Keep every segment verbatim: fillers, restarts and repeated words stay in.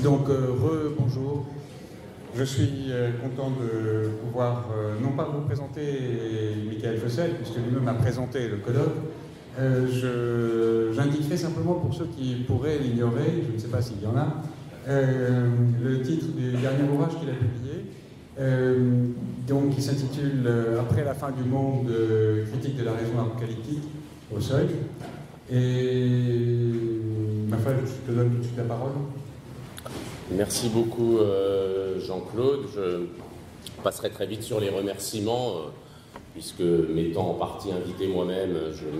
Donc, euh, re-bonjour. Je suis euh, content de pouvoir, euh, non pas vous présenter Michael Fossel, puisque lui-même a présenté le colloque. Euh, J'indiquerai simplement pour ceux qui pourraient l'ignorer, je ne sais pas s'il y en a, euh, le titre du dernier ouvrage qu'il a publié, euh, donc, qui s'intitule euh, « Après la fin du monde, euh, critique de la raison apocalyptique au seuil ». Et ma foi, je te donne tout de suite la parole. Merci beaucoup euh, Jean-Claude. Je passerai très vite sur les remerciements, euh, puisque m'étant en partie invité moi-même,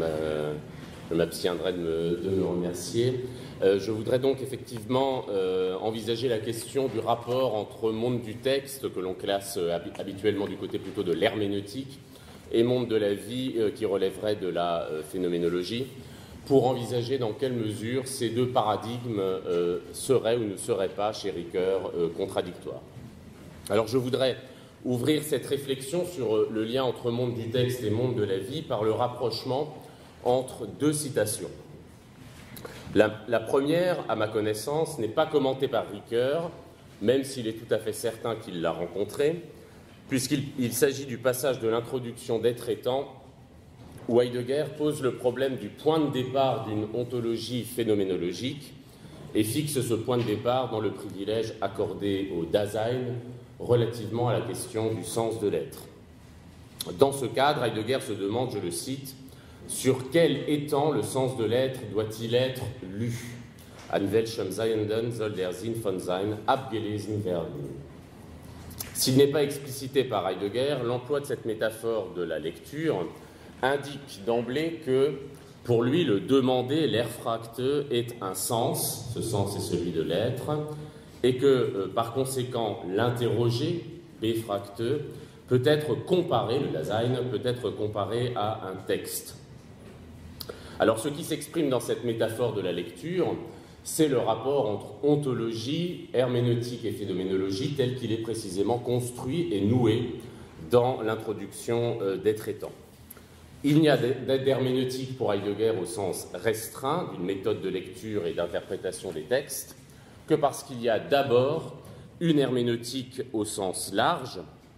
je m'abstiendrai de me, de me remercier. Euh, je voudrais donc effectivement euh, envisager la question du rapport entre monde du texte, que l'on classe euh, habituellement du côté plutôt de l'herméneutique, et monde de la vie, euh, qui relèverait de la euh, phénoménologie, pour envisager dans quelle mesure ces deux paradigmes euh, seraient ou ne seraient pas, chez Ricoeur, euh, contradictoires. Alors je voudrais ouvrir cette réflexion sur euh, le lien entre monde du texte et monde de la vie par le rapprochement entre deux citations. La, la première, à ma connaissance, n'est pas commentée par Ricoeur, même s'il est tout à fait certain qu'il l'a rencontrée, puisqu'il s'agit du passage de l'introduction d'Être étant, où Heidegger pose le problème du point de départ d'une ontologie phénoménologique et fixe ce point de départ dans le privilège accordé au Dasein relativement à la question du sens de l'être. Dans ce cadre, Heidegger se demande, je le cite, « Sur quel étang le sens de l'être doit-il être lu ? An welchem Seienden soll der Sinn von Sein abgelesen werden ?» S'il n'est pas explicité par Heidegger, l'emploi de cette métaphore de la lecture indique d'emblée que, pour lui, le demandé, l'erfracte, est un sens, ce sens est celui de l'être, et que, euh, par conséquent, l'interrogé, befracte, peut être comparé, le Dasein, peut être comparé à un texte. Alors, ce qui s'exprime dans cette métaphore de la lecture, c'est le rapport entre ontologie, herméneutique et phénoménologie tel qu'il est précisément construit et noué dans l'introduction euh, d'Être étant. Il n'y a d'herméneutique pour Heidegger au sens restreint d'une méthode de lecture et d'interprétation des textes que parce qu'il y a d'abord une herméneutique au sens large,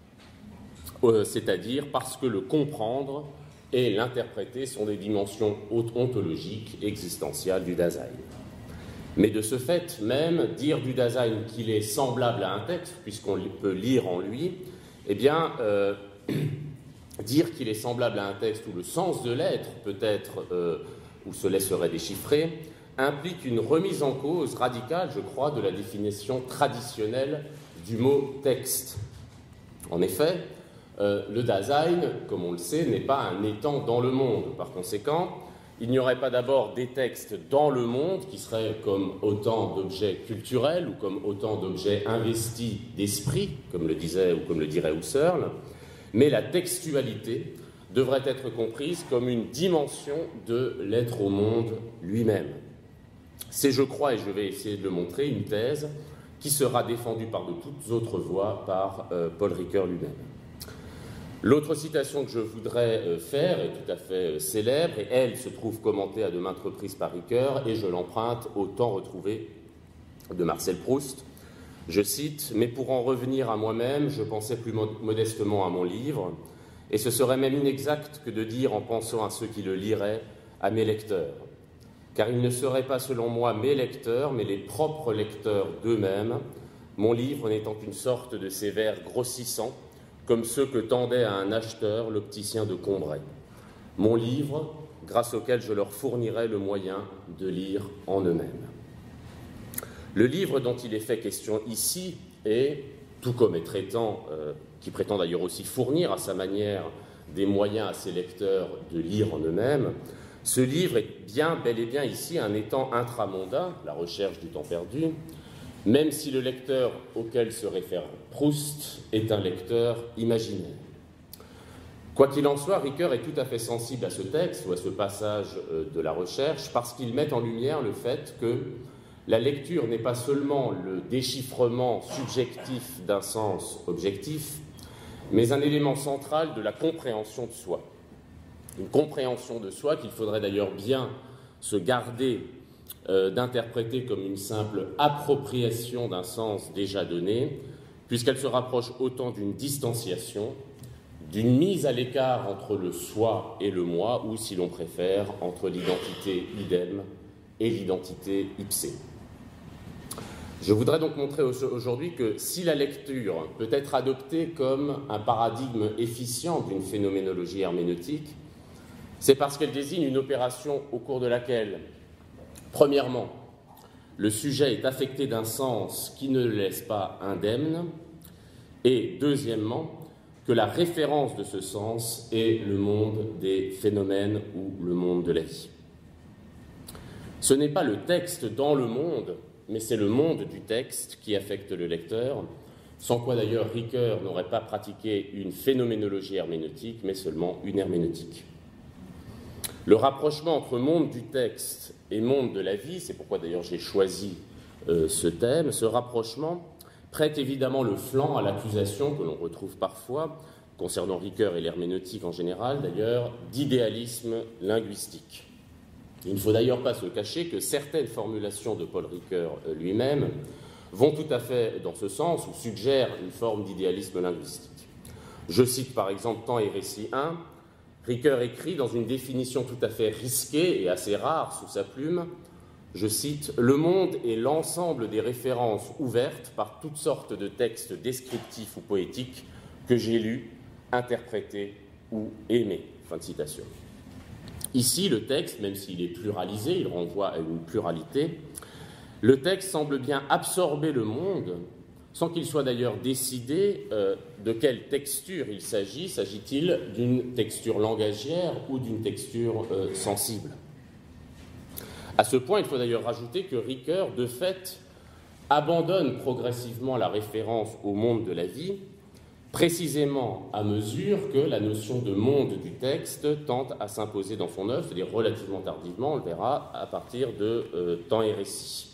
euh, c'est-à-dire parce que le comprendre et l'interpréter sont des dimensions ontologiques existentielles du Dasein. Mais de ce fait même, dire du Dasein qu'il est semblable à un texte, puisqu'on peut lire en lui, eh bien... Euh, dire qu'il est semblable à un texte où le sens de l'être peut-être, euh, ou se laisserait déchiffrer, implique une remise en cause radicale, je crois, de la définition traditionnelle du mot texte. En effet, euh, le Dasein, comme on le sait, n'est pas un étang dans le monde. Par conséquent, il n'y aurait pas d'abord des textes dans le monde qui seraient comme autant d'objets culturels ou comme autant d'objets investis d'esprit, comme le disait ou comme le dirait Husserl, mais la textualité devrait être comprise comme une dimension de l'être au monde lui-même. C'est, je crois, et je vais essayer de le montrer, une thèse qui sera défendue par de toutes autres voix par euh, Paul Ricoeur lui-même. L'autre citation que je voudrais euh, faire est tout à fait euh, célèbre, et elle se trouve commentée à de maintes reprises par Ricoeur, et je l'emprunte au Temps retrouvé de Marcel Proust. Je cite, « Mais pour en revenir à moi-même, je pensais plus modestement à mon livre, et ce serait même inexact que de dire, en pensant à ceux qui le liraient, à mes lecteurs. Car ils ne seraient pas, selon moi, mes lecteurs, mais les propres lecteurs d'eux-mêmes, mon livre n'étant qu'une sorte de ces vers grossissants, comme ceux que tendait à un acheteur l'opticien de Combray. Mon livre, grâce auquel je leur fournirais le moyen de lire en eux-mêmes. » Le livre dont il est fait question ici est, tout comme Être étant, euh, qui prétend d'ailleurs aussi fournir à sa manière des moyens à ses lecteurs de lire en eux-mêmes, ce livre est bien, bel et bien ici un étang intramondain, la recherche du temps perdu, même si le lecteur auquel se réfère Proust est un lecteur imaginaire. Quoi qu'il en soit, Ricoeur est tout à fait sensible à ce texte ou à ce passage euh, de la recherche parce qu'il met en lumière le fait que la lecture n'est pas seulement le déchiffrement subjectif d'un sens objectif, mais un élément central de la compréhension de soi. Une compréhension de soi qu'il faudrait d'ailleurs bien se garder euh, d'interpréter comme une simple appropriation d'un sens déjà donné, puisqu'elle se rapproche autant d'une distanciation, d'une mise à l'écart entre le soi et le moi, ou, si l'on préfère, entre l'identité idem et l'identité ipsé. Je voudrais donc montrer aujourd'hui que si la lecture peut être adoptée comme un paradigme efficient d'une phénoménologie herméneutique, c'est parce qu'elle désigne une opération au cours de laquelle, premièrement, le sujet est affecté d'un sens qui ne le laisse pas indemne, et deuxièmement, que la référence de ce sens est le monde des phénomènes ou le monde de la vie. Ce n'est pas le texte dans le monde, mais c'est le monde du texte qui affecte le lecteur, sans quoi d'ailleurs Ricoeur n'aurait pas pratiqué une phénoménologie herméneutique, mais seulement une herméneutique. Le rapprochement entre monde du texte et monde de la vie, c'est pourquoi d'ailleurs j'ai choisi euh, ce thème, ce rapprochement prête évidemment le flanc à l'accusation que l'on retrouve parfois, concernant Ricoeur et l'herméneutique en général d'ailleurs, d'idéalisme linguistique. Il ne faut d'ailleurs pas se cacher que certaines formulations de Paul Ricoeur lui-même vont tout à fait dans ce sens ou suggèrent une forme d'idéalisme linguistique. Je cite par exemple Temps et Récit un, Ricoeur écrit dans une définition tout à fait risquée et assez rare sous sa plume, je cite « Le monde est l'ensemble des références ouvertes par toutes sortes de textes descriptifs ou poétiques que j'ai lus, interprétés ou aimés. » Fin de citation. Ici, le texte, même s'il est pluralisé, il renvoie à une pluralité, le texte semble bien absorber le monde, sans qu'il soit d'ailleurs décidé euh, de quelle texture il s'agit. S'agit-il d'une texture langagière ou d'une texture euh, sensible ? À ce point, il faut d'ailleurs rajouter que Ricoeur, de fait, abandonne progressivement la référence au monde de la vie, précisément à mesure que la notion de monde du texte tente à s'imposer dans son œuvre, c'est-à-dire relativement tardivement, on le verra, à partir de euh, Temps et Récit.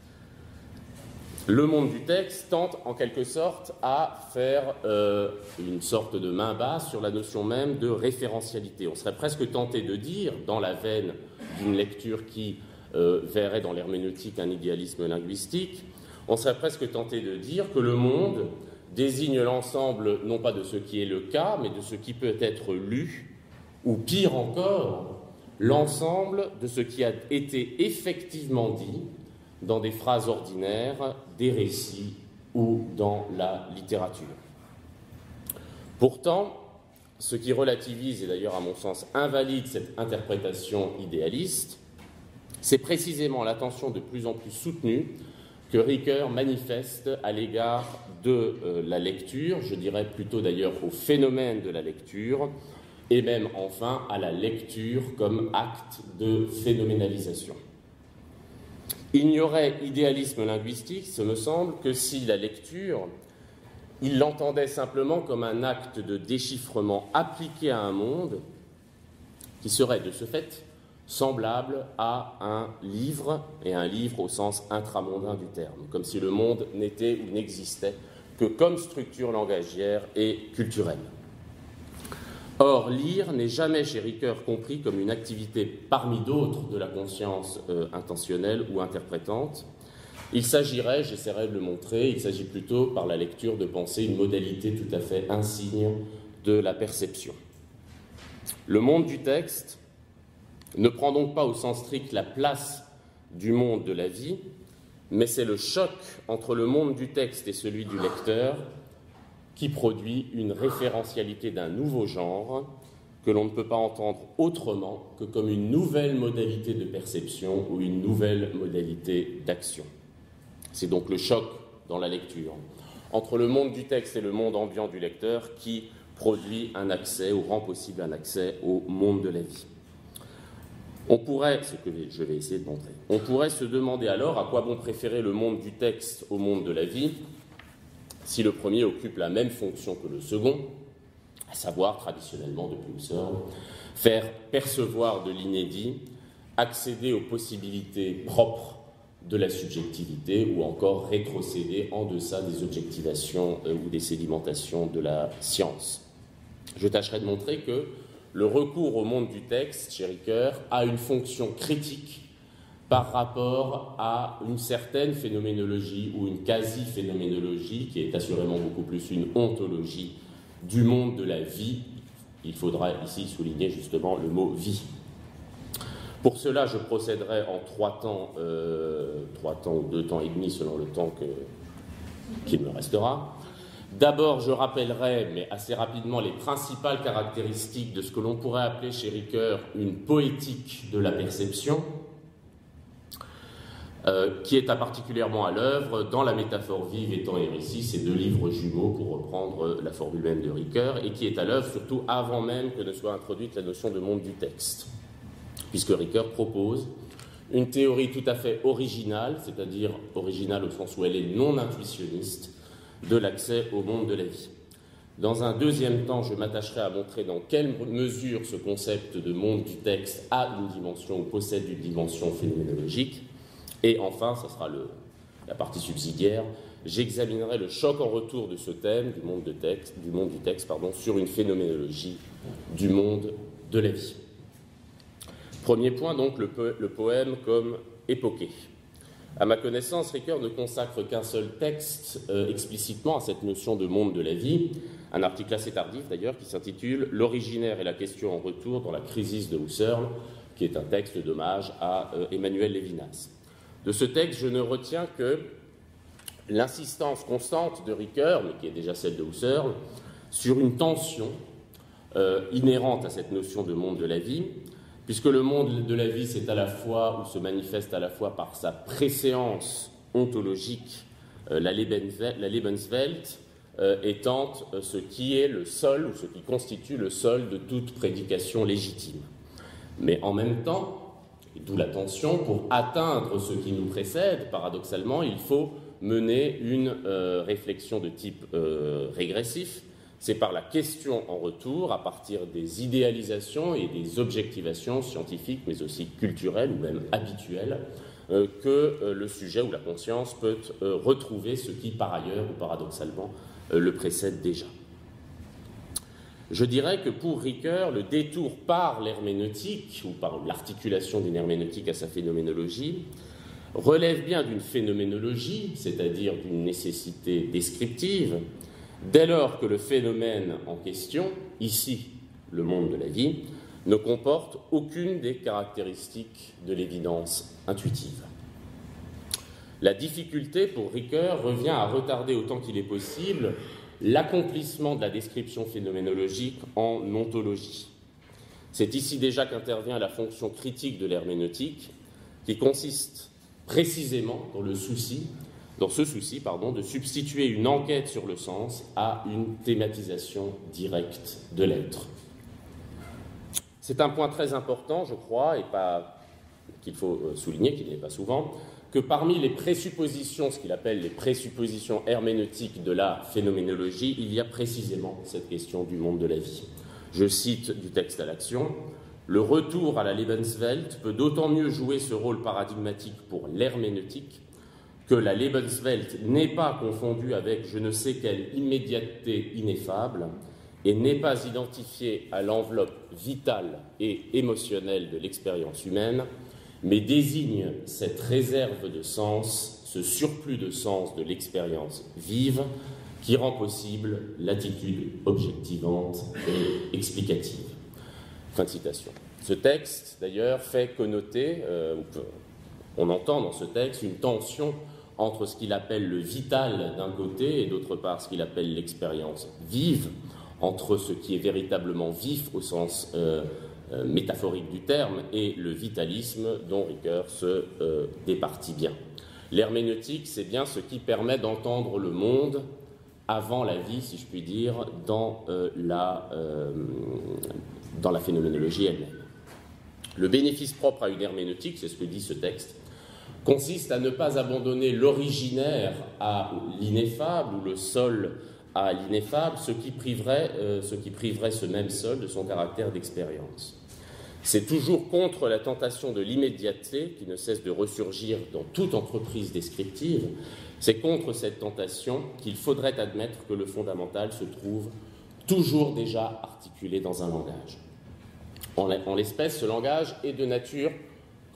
Le monde du texte tente en quelque sorte à faire euh, une sorte de main basse sur la notion même de référentialité. On serait presque tenté de dire, dans la veine d'une lecture qui euh, verrait dans l'herméneutique un idéalisme linguistique, on serait presque tenté de dire que le monde désigne l'ensemble non pas de ce qui est le cas, mais de ce qui peut être lu, ou pire encore, l'ensemble de ce qui a été effectivement dit dans des phrases ordinaires, des récits ou dans la littérature. Pourtant, ce qui relativise et d'ailleurs à mon sens invalide cette interprétation idéaliste, c'est précisément l'attention de plus en plus soutenue que Ricoeur manifeste à l'égard de euh, la lecture, je dirais plutôt d'ailleurs au phénomène de la lecture, et même enfin à la lecture comme acte de phénoménalisation. Il n'y aurait idéalisme linguistique, ce me semble, que si la lecture, il l'entendait simplement comme un acte de déchiffrement appliqué à un monde qui serait de ce fait semblable à un livre, et un livre au sens intramondain du terme, comme si le monde n'était ou n'existait que comme structure langagière et culturelle. Or, lire n'est jamais chez Ricoeur compris comme une activité parmi d'autres de la conscience euh, intentionnelle ou interprétante. Il s'agirait, j'essaierai de le montrer, il s'agit plutôt par la lecture de penser une modalité tout à fait insigne de la perception. Le monde du texte ne prend donc pas au sens strict la place du monde de la vie, mais c'est le choc entre le monde du texte et celui du lecteur qui produit une référentialité d'un nouveau genre que l'on ne peut pas entendre autrement que comme une nouvelle modalité de perception ou une nouvelle modalité d'action. C'est donc le choc dans la lecture entre le monde du texte et le monde ambiant du lecteur qui produit un accès ou rend possible un accès au monde de la vie. On pourrait, ce que je vais essayer de montrer, on pourrait se demander alors à quoi bon préférer le monde du texte au monde de la vie si le premier occupe la même fonction que le second, à savoir, traditionnellement depuis Husserl, faire percevoir de l'inédit, accéder aux possibilités propres de la subjectivité ou encore rétrocéder en deçà des objectivations euh, ou des sédimentations de la science. Je tâcherai de montrer que le recours au monde du texte, chez Ricoeur, a une fonction critique par rapport à une certaine phénoménologie ou une quasi-phénoménologie qui est assurément beaucoup plus une ontologie du monde de la vie. Il faudra ici souligner justement le mot « vie ». Pour cela, je procéderai en trois temps, euh, trois temps ou deux temps et demi selon le temps que, qu'il me restera. D'abord, je rappellerai, mais assez rapidement, les principales caractéristiques de ce que l'on pourrait appeler chez Ricoeur une poétique de la perception, euh, qui est particulièrement à l'œuvre dans La métaphore vive et Temps et récit, ces deux livres jumeaux, pour reprendre la formule même de Ricoeur, et qui est à l'œuvre surtout avant même que ne soit introduite la notion de monde du texte, puisque Ricoeur propose une théorie tout à fait originale, c'est-à-dire originale au sens où elle est non intuitionniste, de l'accès au monde de la vie. Dans un deuxième temps, je m'attacherai à montrer dans quelle mesure ce concept de monde du texte a une dimension ou possède une dimension phénoménologique. Et enfin, ce sera le, la partie subsidiaire, j'examinerai le choc en retour de ce thème du monde, de texte, du, monde du texte pardon, sur une phénoménologie du monde de la vie. Premier point, donc, le, po- le poème comme époqué. À ma connaissance, Ricoeur ne consacre qu'un seul texte euh, explicitement à cette notion de monde de la vie, un article assez tardif d'ailleurs qui s'intitule « L'originaire et la question en retour dans la crisis de Husserl », qui est un texte d'hommage à euh, Emmanuel Lévinas. De ce texte, je ne retiens que l'insistance constante de Ricoeur, mais qui est déjà celle de Husserl, sur une tension euh, inhérente à cette notion de monde de la vie, puisque le monde de la vie, c'est à la fois, ou se manifeste à la fois par sa préséance ontologique, euh, la, Lebenswelt, la Lebenswelt euh, étant euh, ce qui est le sol, ou ce qui constitue le sol de toute prédication légitime. Mais en même temps, et d'où la tension, pour atteindre ce qui nous précède, paradoxalement, il faut mener une euh, réflexion de type euh, régressif. C'est par la question en retour, à partir des idéalisations et des objectivations scientifiques, mais aussi culturelles ou même habituelles, euh, que euh, le sujet ou la conscience peut euh, retrouver ce qui, par ailleurs ou paradoxalement, euh, le précède déjà. Je dirais que pour Ricoeur, le détour par l'herméneutique, ou par l'articulation d'une herméneutique à sa phénoménologie, relève bien d'une phénoménologie, c'est-à-dire d'une nécessité descriptive, dès lors que le phénomène en question, ici le monde de la vie, ne comporte aucune des caractéristiques de l'évidence intuitive. La difficulté pour Ricoeur revient à retarder autant qu'il est possible l'accomplissement de la description phénoménologique en ontologie. C'est ici déjà qu'intervient la fonction critique de l'herméneutique, qui consiste précisément dans le souci dans ce souci pardon, de substituer une enquête sur le sens à une thématisation directe de l'être. C'est un point très important, je crois, et pas, qu'il faut souligner, qu'il n'est pas souvent, que parmi les présuppositions, ce qu'il appelle les présuppositions herméneutiques de la phénoménologie, il y a précisément cette question du monde de la vie. Je cite du texte à l'action, « Le retour à la Lebenswelt peut d'autant mieux jouer ce rôle paradigmatique pour l'herméneutique que la Lebenswelt n'est pas confondue avec je ne sais quelle immédiateté ineffable et n'est pas identifiée à l'enveloppe vitale et émotionnelle de l'expérience humaine, mais désigne cette réserve de sens, ce surplus de sens de l'expérience vive qui rend possible l'attitude objectivante et explicative. » Fin de citation. Ce texte, d'ailleurs, fait connoter, euh, on entend dans ce texte une tension entre ce qu'il appelle le vital d'un côté et d'autre part ce qu'il appelle l'expérience vive, entre ce qui est véritablement vif au sens euh, euh, métaphorique du terme et le vitalisme dont Ricoeur se euh, départit bien. L'herméneutique, c'est bien ce qui permet d'entendre le monde avant la vie, si je puis dire, dans, euh, la, euh, dans la phénoménologie elle-même. Le bénéfice propre à une herméneutique, c'est ce que dit ce texte, consiste à ne pas abandonner l'originaire à l'ineffable ou le sol à l'ineffable, ce qui priverait, euh, ce qui priverait ce même sol de son caractère d'expérience. C'est toujours contre la tentation de l'immédiateté qui ne cesse de ressurgir dans toute entreprise descriptive, c'est contre cette tentation qu'il faudrait admettre que le fondamental se trouve toujours déjà articulé dans un langage. En l'espèce, ce langage est de nature,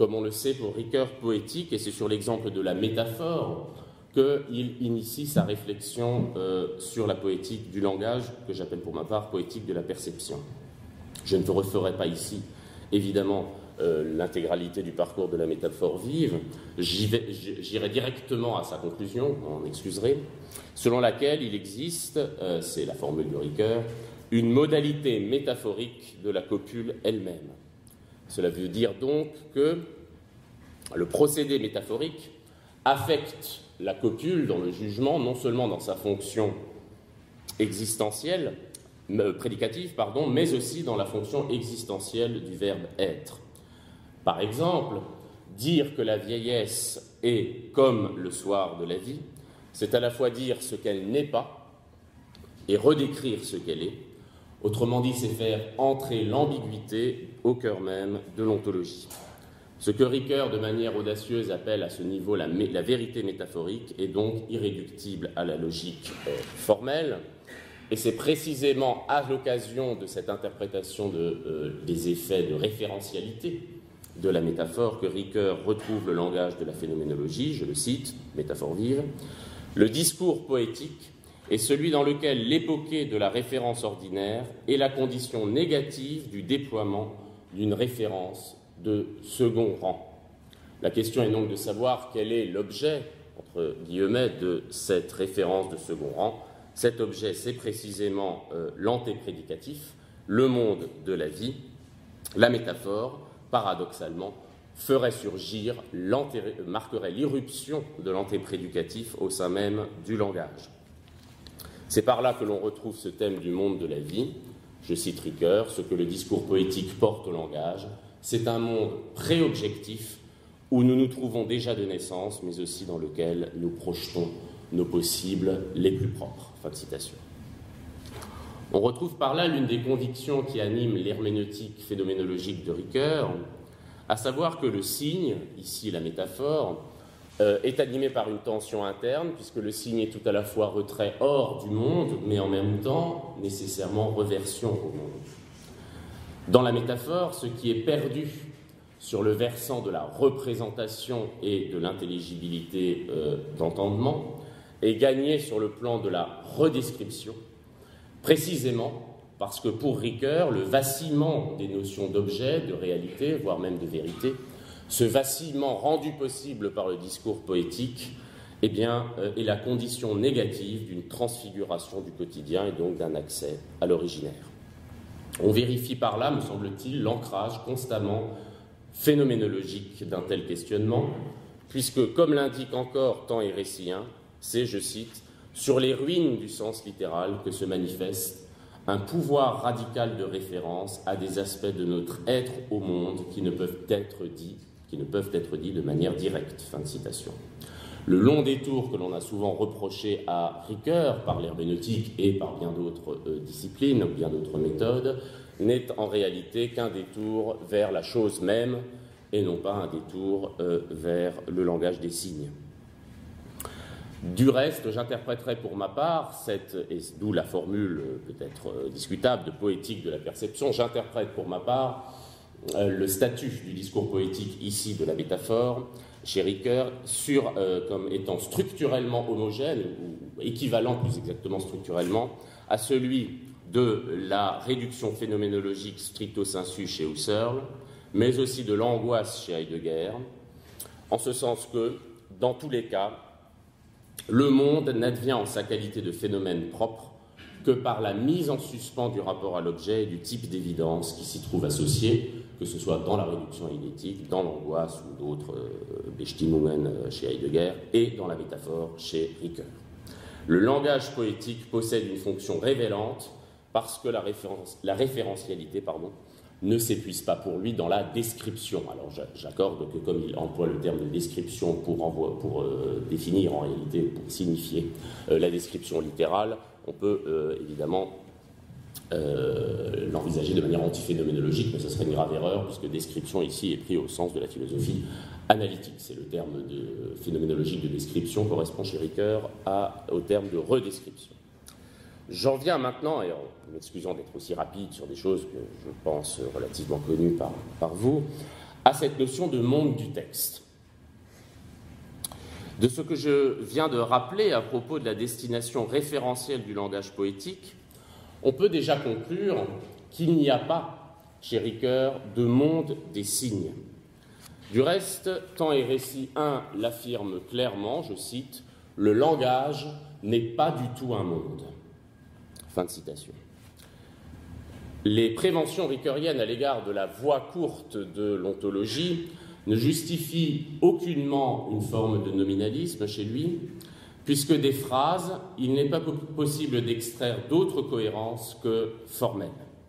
comme on le sait pour Ricoeur poétique, et c'est sur l'exemple de la métaphore qu'il initie sa réflexion euh, sur la poétique du langage, que j'appelle pour ma part poétique de la perception. Je ne vous referai pas ici, évidemment, euh, l'intégralité du parcours de la métaphore vive. J'irai directement à sa conclusion, vous m'en excuserez, selon laquelle il existe, euh, c'est la formule de Ricoeur, une modalité métaphorique de la copule elle-même. Cela veut dire donc que le procédé métaphorique affecte la copule dans le jugement, non seulement dans sa fonction existentielle, euh, prédicative, pardon, mais aussi dans la fonction existentielle du verbe être. Par exemple, dire que la vieillesse est comme le soir de la vie, c'est à la fois dire ce qu'elle n'est pas et redécrire ce qu'elle est. Autrement dit, c'est faire entrer l'ambiguïté au cœur même de l'ontologie. Ce que Ricoeur, de manière audacieuse, appelle à ce niveau la, la vérité métaphorique est donc irréductible à la logique euh, formelle. Et c'est précisément à l'occasion de cette interprétation de, euh, des effets de référentialité de la métaphore que Ricoeur retrouve le langage de la phénoménologie, je le cite, métaphore vive. Le discours poétique est celui dans lequel l'époquée de la référence ordinaire est la condition négative du déploiement d'une référence de second rang. La question est donc de savoir quel est l'objet, entre guillemets, de cette référence de second rang. Cet objet, c'est précisément euh, l'antéprédicatif, le monde de la vie. La métaphore, paradoxalement, ferait surgir, marquerait l'irruption de l'antéprédicatif au sein même du langage. C'est par là que l'on retrouve ce thème du monde de la vie. Je cite Ricoeur, ce que le discours poétique porte au langage, c'est un monde pré-objectif où nous nous trouvons déjà de naissance, mais aussi dans lequel nous projetons nos possibles les plus propres. Fin de citation. On retrouve par là l'une des convictions qui animent l'herméneutique phénoménologique de Ricoeur, à savoir que le signe, ici la métaphore, euh, est animé par une tension interne, puisque le signe est tout à la fois retrait hors du monde, mais en même temps nécessairement reversion au monde. Dans la métaphore, ce qui est perdu sur le versant de la représentation et de l'intelligibilité euh, d'entendement est gagné sur le plan de la redescription, précisément parce que pour Ricoeur, le vacillement des notions d'objet, de réalité, voire même de vérité, ce vacillement rendu possible par le discours poétique, eh bien, euh, est la condition négative d'une transfiguration du quotidien et donc d'un accès à l'originaire. On vérifie par là, me semble-t-il, l'ancrage constamment phénoménologique d'un tel questionnement, puisque, comme l'indique encore Temps et Récien, c'est, je cite, « sur les ruines du sens littéral que se manifeste un pouvoir radical de référence à des aspects de notre être au monde qui ne peuvent être dits, qui ne peuvent être dits de manière directe. » Fin de citation. Le long détour que l'on a souvent reproché à Ricoeur par l'herméneutique et par bien d'autres euh, disciplines, bien d'autres méthodes, n'est en réalité qu'un détour vers la chose même et non pas un détour euh, vers le langage des signes. Du reste, j'interpréterai pour ma part, cette, et d'où la formule peut-être euh, discutable de poétique de la perception, j'interprète pour ma part euh, le statut du discours poétique ici de la métaphore, chez Ricoeur, sur, euh, comme étant structurellement homogène, ou équivalent plus exactement structurellement, à celui de la réduction phénoménologique stricto sensu chez Husserl, mais aussi de l'angoisse chez Heidegger, en ce sens que, dans tous les cas, le monde n'advient en sa qualité de phénomène propre que par la mise en suspens du rapport à l'objet et du type d'évidence qui s'y trouve associé, que ce soit dans la réduction eidetique, dans l'angoisse ou d'autres euh, Bestimmungen euh, chez Heidegger, et dans la métaphore chez Ricoeur. Le langage poétique possède une fonction révélante parce que la, référence, la référentialité pardon, ne s'épuise pas pour lui dans la description. Alors j'accorde que comme il emploie le terme de description pour, envoi, pour euh, définir en réalité, pour signifier euh, la description littérale, on peut euh, évidemment euh, l'envisager de manière antiphénoménologique, mais ce serait une grave erreur, puisque description ici est pris au sens de la philosophie analytique. C'est le terme de phénoménologique de description correspond chez Ricoeur à, au terme de redescription. J'en viens maintenant, et en m'excusant d'être aussi rapide sur des choses que je pense relativement connues par, par vous, à cette notion de monde du texte. De ce que je viens de rappeler à propos de la destination référentielle du langage poétique, on peut déjà conclure qu'il n'y a pas, chez Ricoeur, de monde des signes. Du reste, Temps et Récit un l'affirme clairement, je cite, « Le langage n'est pas du tout un monde ». Fin de citation. Les préventions ricoeuriennes à l'égard de la voie courte de l'ontologie ne justifient aucunement une forme de nominalisme chez lui, puisque des phrases, il n'est pas possible d'extraire d'autre cohérence que formelle.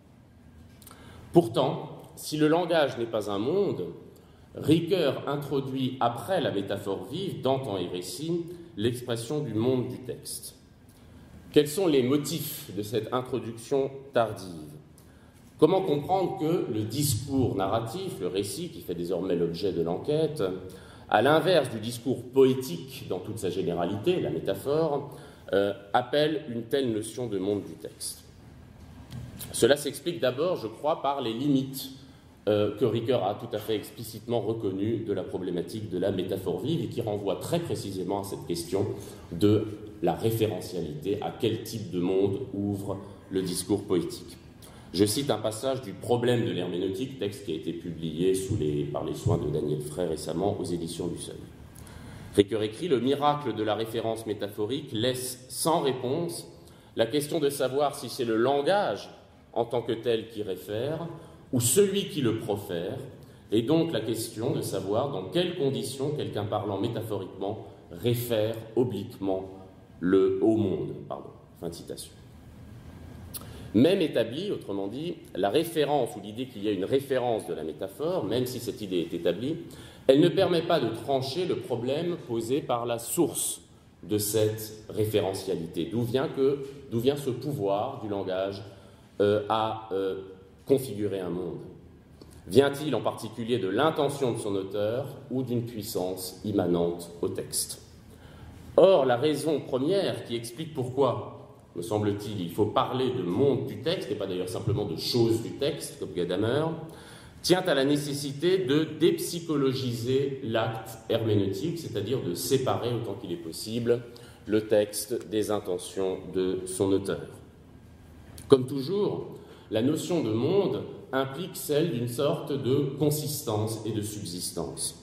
Pourtant, si le langage n'est pas un monde, Ricoeur introduit après la métaphore vive, dans Temps et Récit, l'expression du monde du texte. Quels sont les motifs de cette introduction tardive ? Comment comprendre que le discours narratif, le récit, qui fait désormais l'objet de l'enquête, à l'inverse du discours poétique dans toute sa généralité, la métaphore, euh, appelle une telle notion de monde du texte ? Cela s'explique d'abord, je crois, par les limites euh, que Ricoeur a tout à fait explicitement reconnues de la problématique de la métaphore vive et qui renvoie très précisément à cette question de la référentialité, à quel type de monde ouvre le discours poétique. Je cite un passage du Problème de l'herméneutique, texte qui a été publié sous les, par les soins de Daniel Frey récemment aux éditions du Seuil. Ricoeur écrit « Le miracle de la référence métaphorique laisse sans réponse la question de savoir si c'est le langage en tant que tel qui réfère ou celui qui le profère, et donc la question de savoir dans quelles conditions quelqu'un parlant métaphoriquement réfère obliquement le au monde. » Pardon. Fin de citation. Même établie, autrement dit, la référence ou l'idée qu'il y a une référence de la métaphore, même si cette idée est établie, elle ne permet pas de trancher le problème posé par la source de cette référentialité. D'où vient, que, d'où vient ce pouvoir du langage euh, à euh, configurer un monde ? Vient-il en particulier de l'intention de son auteur ou d'une puissance immanente au texte ? Or, la raison première qui explique pourquoi, me semble-t-il, il faut parler de monde du texte, et pas d'ailleurs simplement de choses du texte, comme Gadamer, tient à la nécessité de dépsychologiser l'acte herméneutique, c'est-à-dire de séparer, autant qu'il est possible, le texte des intentions de son auteur. Comme toujours, la notion de monde implique celle d'une sorte de consistance et de subsistance.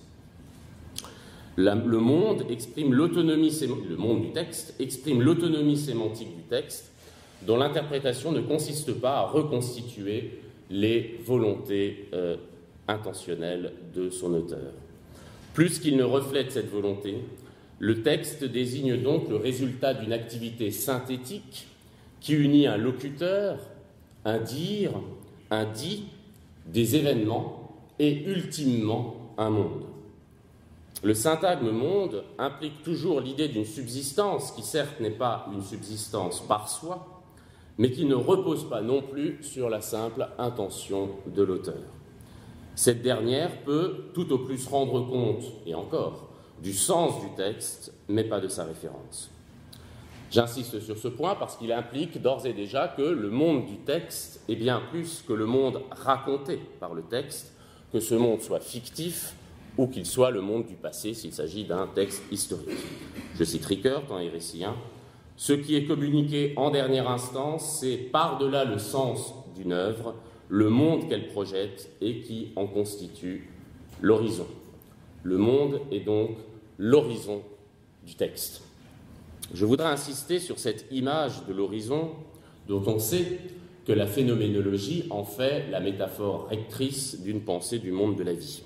La, le monde exprime l'autonomie, le monde du texte exprime l'autonomie sémantique du texte, dont l'interprétation ne consiste pas à reconstituer les volontés euh, intentionnelles de son auteur. Plus qu'il ne reflète cette volonté, le texte désigne donc le résultat d'une activité synthétique qui unit un locuteur, un dire, un dit, des événements et ultimement un monde. Le syntagme monde implique toujours l'idée d'une subsistance qui certes n'est pas une subsistance par soi, mais qui ne repose pas non plus sur la simple intention de l'auteur. Cette dernière peut tout au plus rendre compte, et encore, du sens du texte, mais pas de sa référence. J'insiste sur ce point parce qu'il implique d'ores et déjà que le monde du texte est bien plus que le monde raconté par le texte, que ce monde soit fictif ou qu'il soit le monde du passé s'il s'agit d'un texte historique. Je cite Ricoeur, Temps et Récit un. « Ce qui est communiqué en dernière instance, c'est par-delà le sens d'une œuvre, le monde qu'elle projette et qui en constitue l'horizon. Le monde est donc l'horizon du texte. » Je voudrais insister sur cette image de l'horizon dont on sait que la phénoménologie en fait la métaphore rectrice d'une pensée du monde de la vie.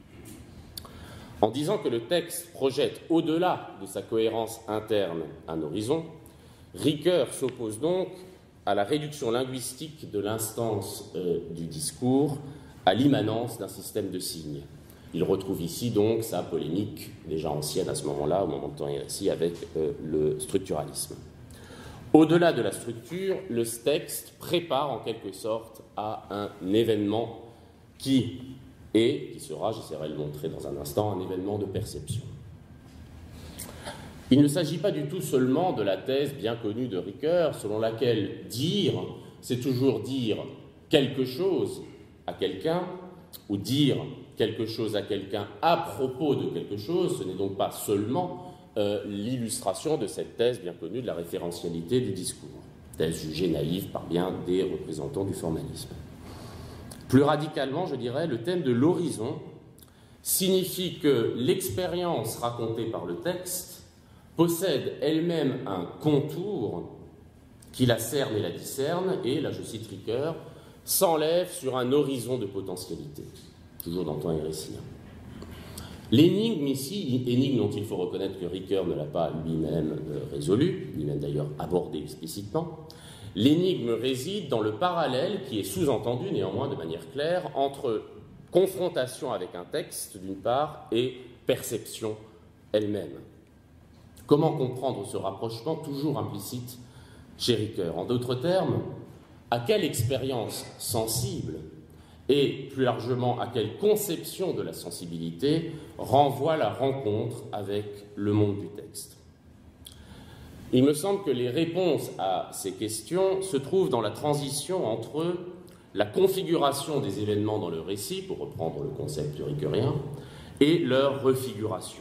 En disant que le texte projette au-delà de sa cohérence interne un horizon, Ricoeur s'oppose donc à la réduction linguistique de l'instance euh, du discours à l'immanence d'un système de signes. Il retrouve ici donc sa polémique, déjà ancienne à ce moment-là, au moment de Temps et Récit, avec euh, le structuralisme. Au-delà de la structure, le texte prépare en quelque sorte à un événement qui est, qui sera, j'essaierai de le montrer dans un instant, un événement de perception. Il ne s'agit pas du tout seulement de la thèse bien connue de Ricoeur, selon laquelle dire, c'est toujours dire quelque chose à quelqu'un, ou dire quelque chose à quelqu'un à propos de quelque chose, ce n'est donc pas seulement euh, l'illustration de cette thèse bien connue de la référentialité du discours, thèse jugée naïve par bien des représentants du formalisme. Plus radicalement, je dirais, le thème de l'horizon signifie que l'expérience racontée par le texte possède elle-même un contour qui la cerne et la discerne, et, là je cite Ricoeur, s'enlève sur un horizon de potentialité, toujours dans le temps hérétien. L'énigme ici, énigme dont il faut reconnaître que Ricoeur ne l'a pas lui-même euh, résolue, ni même d'ailleurs abordée explicitement, l'énigme réside dans le parallèle qui est sous-entendu néanmoins de manière claire entre confrontation avec un texte d'une part et perception elle-même. Comment comprendre ce rapprochement toujours implicite chez Ricoeur? En d'autres termes, à quelle expérience sensible et plus largement à quelle conception de la sensibilité renvoie la rencontre avec le monde du texte? Il me semble que les réponses à ces questions se trouvent dans la transition entre la configuration des événements dans le récit, pour reprendre le concept ricoeurien, et leur refiguration.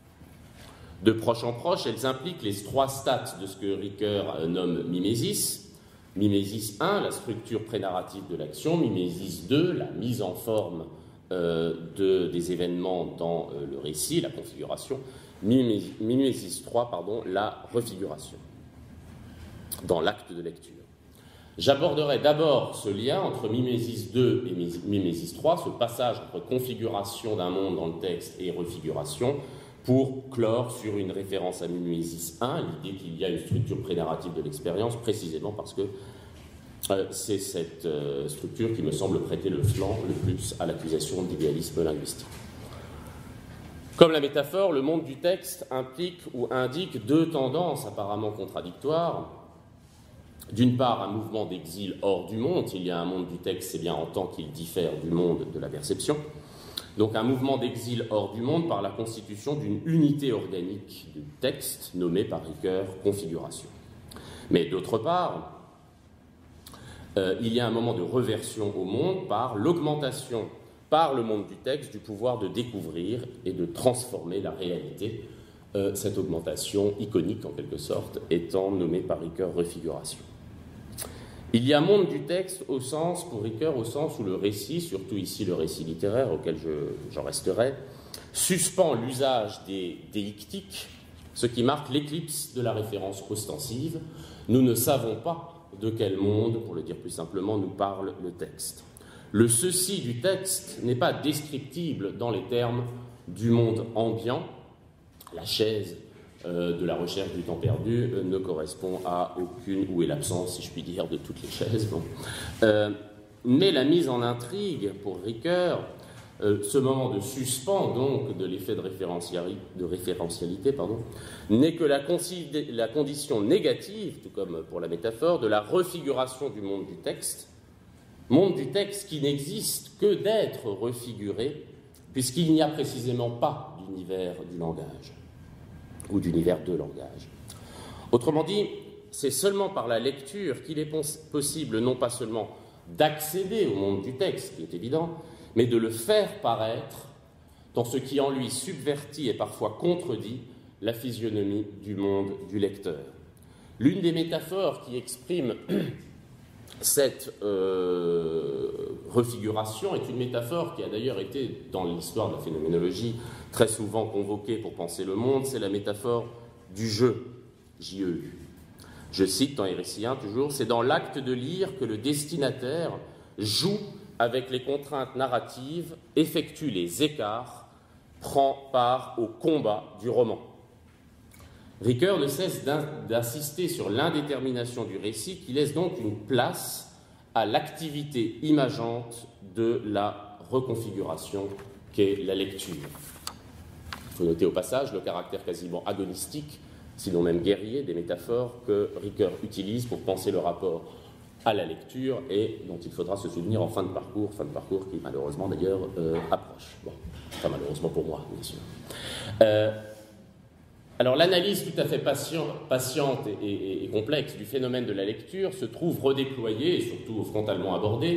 De proche en proche, elles impliquent les trois stades de ce que Ricoeur nomme mimésis. Mimésis un, la structure prénarrative de l'action. Mimésis deux, la mise en forme euh, de, des événements dans euh, le récit, la configuration. Mimésis, mimésis trois, pardon, la refiguration dans l'acte de lecture. J'aborderai d'abord ce lien entre mimésis deux et mimésis trois, ce passage entre configuration d'un monde dans le texte et refiguration, pour clore sur une référence à mimésis un, l'idée qu'il y a une structure prénarrative de l'expérience, précisément parce que euh, c'est cette euh, structure qui me semble prêter le flanc le plus à l'accusation d'idéalisme linguistique. Comme la métaphore, le monde du texte implique ou indique deux tendances apparemment contradictoires. D'une part, un mouvement d'exil hors du monde. Il y a un monde du texte, c'est bien en tant qu'il diffère du monde de la perception. Donc un mouvement d'exil hors du monde par la constitution d'une unité organique du texte nommée par Ricoeur configuration. Mais d'autre part, euh, il y a un moment de reversion au monde par l'augmentation par le monde du texte du pouvoir de découvrir et de transformer la réalité, euh, cette augmentation iconique en quelque sorte étant nommée par Ricoeur refiguration. Il y a monde du texte au sens, pour Ricoeur, au sens où le récit, surtout ici le récit littéraire auquel je, j'en resterai, suspend l'usage des déictiques, ce qui marque l'éclipse de la référence ostensive. Nous ne savons pas de quel monde, pour le dire plus simplement, nous parle le texte. Le ceci du texte n'est pas descriptible dans les termes du monde ambiant. La chaise Euh, de la recherche du temps perdu euh, ne correspond à aucune, ou est l'absence, si je puis dire, de toutes les chaises. Bon. Euh, mais la mise en intrigue, pour Ricoeur, euh, ce moment de suspens, donc, de l'effet de, référentiali- de référentialité, pardon, n'est que la, considé- la condition négative, tout comme pour la métaphore, de la refiguration du monde du texte, monde du texte qui n'existe que d'être refiguré, puisqu'il n'y a précisément pas d'univers du langage, ou d'univers de langage. Autrement dit, c'est seulement par la lecture qu'il est possible non pas seulement d'accéder au monde du texte, ce qui est évident, mais de le faire paraître dans ce qui en lui subvertit et parfois contredit la physionomie du monde du lecteur. L'une des métaphores qui exprime cette euh, refiguration est une métaphore qui a d'ailleurs été, dans l'histoire de la phénoménologie, très souvent convoquée pour penser le monde, c'est la métaphore du jeu, J E U. Je cite dans Hérétien toujours, c'est dans l'acte de lire que le destinataire joue avec les contraintes narratives, effectue les écarts, prend part au combat du roman. Ricoeur ne cesse d'insister sur l'indétermination du récit qui laisse donc une place à l'activité imageante de la reconfiguration qu'est la lecture. Il faut noter au passage le caractère quasiment agonistique, sinon même guerrier, des métaphores que Ricoeur utilise pour penser le rapport à la lecture et dont il faudra se souvenir en fin de parcours, fin de parcours qui malheureusement d'ailleurs euh, approche. Bon, enfin malheureusement pour moi, bien sûr. Euh, Alors l'analyse tout à fait patient, patiente et, et, et complexe du phénomène de la lecture se trouve redéployée et surtout frontalement abordée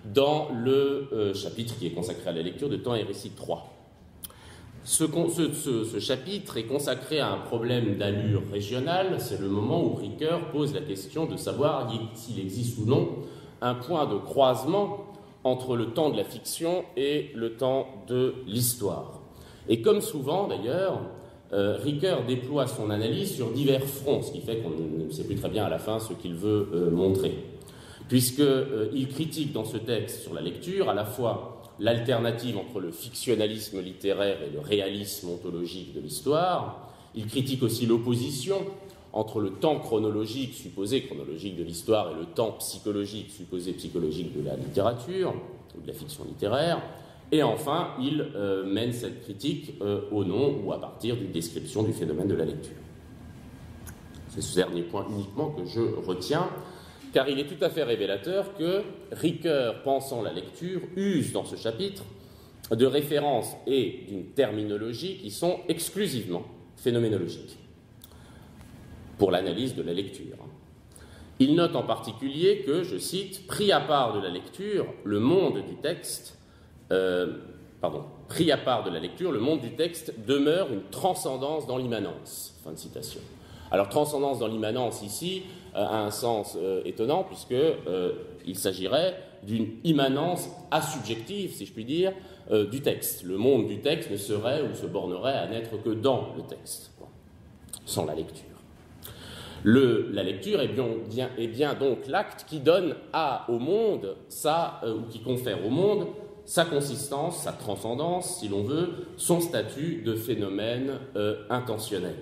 dans le euh, chapitre qui est consacré à la lecture de Temps et Récit trois. Ce, ce, ce, ce chapitre est consacré à un problème d'allure régionale. C'est le moment où Ricoeur pose la question de savoir s'il existe ou non un point de croisement entre le temps de la fiction et le temps de l'histoire. Et comme souvent d'ailleurs, euh, Ricoeur déploie son analyse sur divers fronts, ce qui fait qu'on ne sait plus très bien à la fin ce qu'il veut euh, montrer. Puisqu'il euh, critique dans ce texte sur la lecture à la fois l'alternative entre le fictionnalisme littéraire et le réalisme ontologique de l'histoire. Il critique aussi l'opposition entre le temps chronologique, supposé chronologique de l'histoire, et le temps psychologique, supposé psychologique de la littérature, ou de la fiction littéraire. Et enfin, il euh, mène cette critique euh, au nom ou à partir d'une description du phénomène de la lecture. C'est ce dernier point uniquement que je retiens, car il est tout à fait révélateur que Ricoeur, pensant la lecture, use dans ce chapitre de références et d'une terminologie qui sont exclusivement phénoménologiques pour l'analyse de la lecture. Il note en particulier que, je cite, « pris à part de la lecture, le monde du texte, euh, pardon, pris à part de la lecture, le monde du texte demeure une transcendance dans l'immanence. » Fin de citation. Alors, transcendance dans l'immanence, ici, euh, a un sens euh, étonnant, puisqu'il euh, s'agirait d'une immanence asubjective, si je puis dire, euh, du texte. Le monde du texte ne serait ou se bornerait à n'être que dans le texte, quoi, sans la lecture. Le, la lecture est bien, bien, est bien donc l'acte qui donne à, au monde, sa, euh, ou qui confère au monde sa consistance, sa transcendance, si l'on veut, son statut de phénomène euh, intentionnel.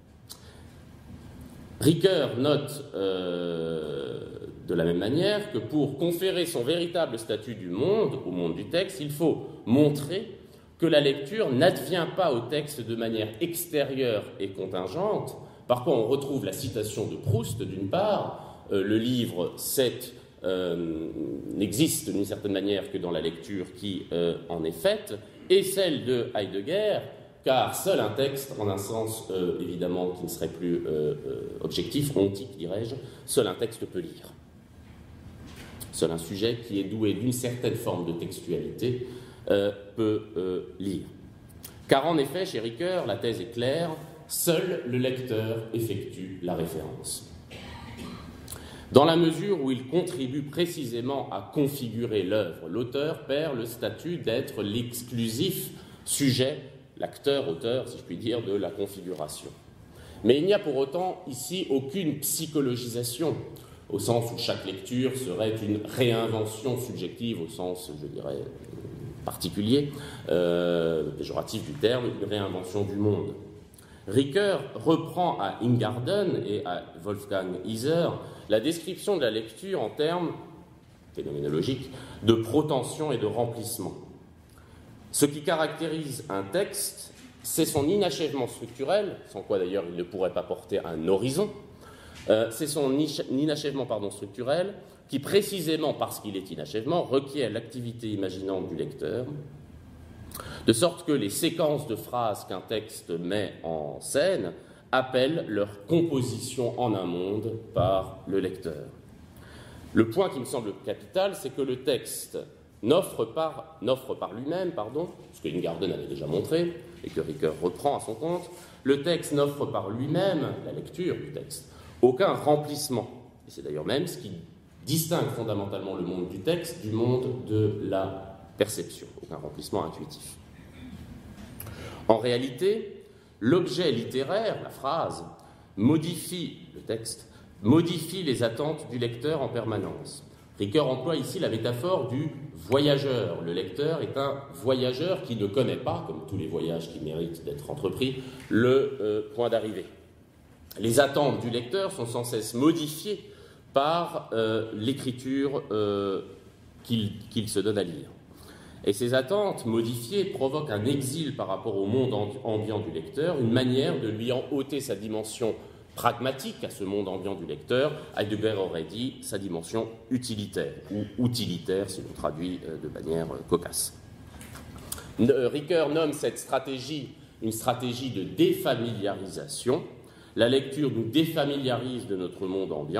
Ricoeur note euh, de la même manière que pour conférer son véritable statut du monde, au monde du texte, il faut montrer que la lecture n'advient pas au texte de manière extérieure et contingente. Par quoi on retrouve la citation de Proust, d'une part, euh, le livre sept euh, n'existe d'une certaine manière que dans la lecture qui euh, en est faite, et celle de Heidegger, car seul un texte, en un sens euh, évidemment qui ne serait plus euh, euh, objectif, ontique dirais-je, seul un texte peut lire. Seul un sujet qui est doué d'une certaine forme de textualité euh, peut euh, lire. Car en effet, chez Ricoeur, la thèse est claire, seul le lecteur effectue la référence. Dans la mesure où il contribue précisément à configurer l'œuvre, l'auteur perd le statut d'être l'exclusif sujet, l'acteur, auteur, si je puis dire, de la configuration. Mais il n'y a pour autant ici aucune psychologisation, au sens où chaque lecture serait une réinvention subjective, au sens, je dirais, particulier, euh, péjoratif du terme, une réinvention du monde. Ricoeur reprend à Ingarden et à Wolfgang Iser la description de la lecture en termes phénoménologiques de protension et de remplissement. Ce qui caractérise un texte, c'est son inachèvement structurel, sans quoi d'ailleurs il ne pourrait pas porter un horizon, euh, c'est son inachèvement pardon, structurel qui, précisément parce qu'il est inachèvement, requiert l'activité imaginante du lecteur, de sorte que les séquences de phrases qu'un texte met en scène appellent leur composition en un monde par le lecteur. Le point qui me semble capital, c'est que le texte n'offre par, n'offre par lui-même, pardon, ce que Ingarden avait déjà montré et que Ricoeur reprend à son compte, le texte n'offre par lui-même, la lecture du texte, aucun remplissement. Et c'est d'ailleurs même ce qui distingue fondamentalement le monde du texte du monde de la perception, aucun remplissement intuitif. En réalité, l'objet littéraire, la phrase, modifie le texte, modifie les attentes du lecteur en permanence. Ricoeur emploie ici la métaphore du voyageur. Le lecteur est un voyageur qui ne connaît pas, comme tous les voyages qui méritent d'être entrepris, le euh, point d'arrivée. Les attentes du lecteur sont sans cesse modifiées par euh, l'écriture euh, qu'il, qu'il se donne à lire. Et ces attentes modifiées provoquent un exil par rapport au monde ambiant du lecteur, une manière de lui en ôter sa dimension pragmatique à ce monde ambiant du lecteur. Heidegger aurait dit sa dimension utilitaire, ou utilitaire si on traduit de manière cocasse. Ricoeur nomme cette stratégie une stratégie de défamiliarisation. La lecture nous défamiliarise de notre monde ambiant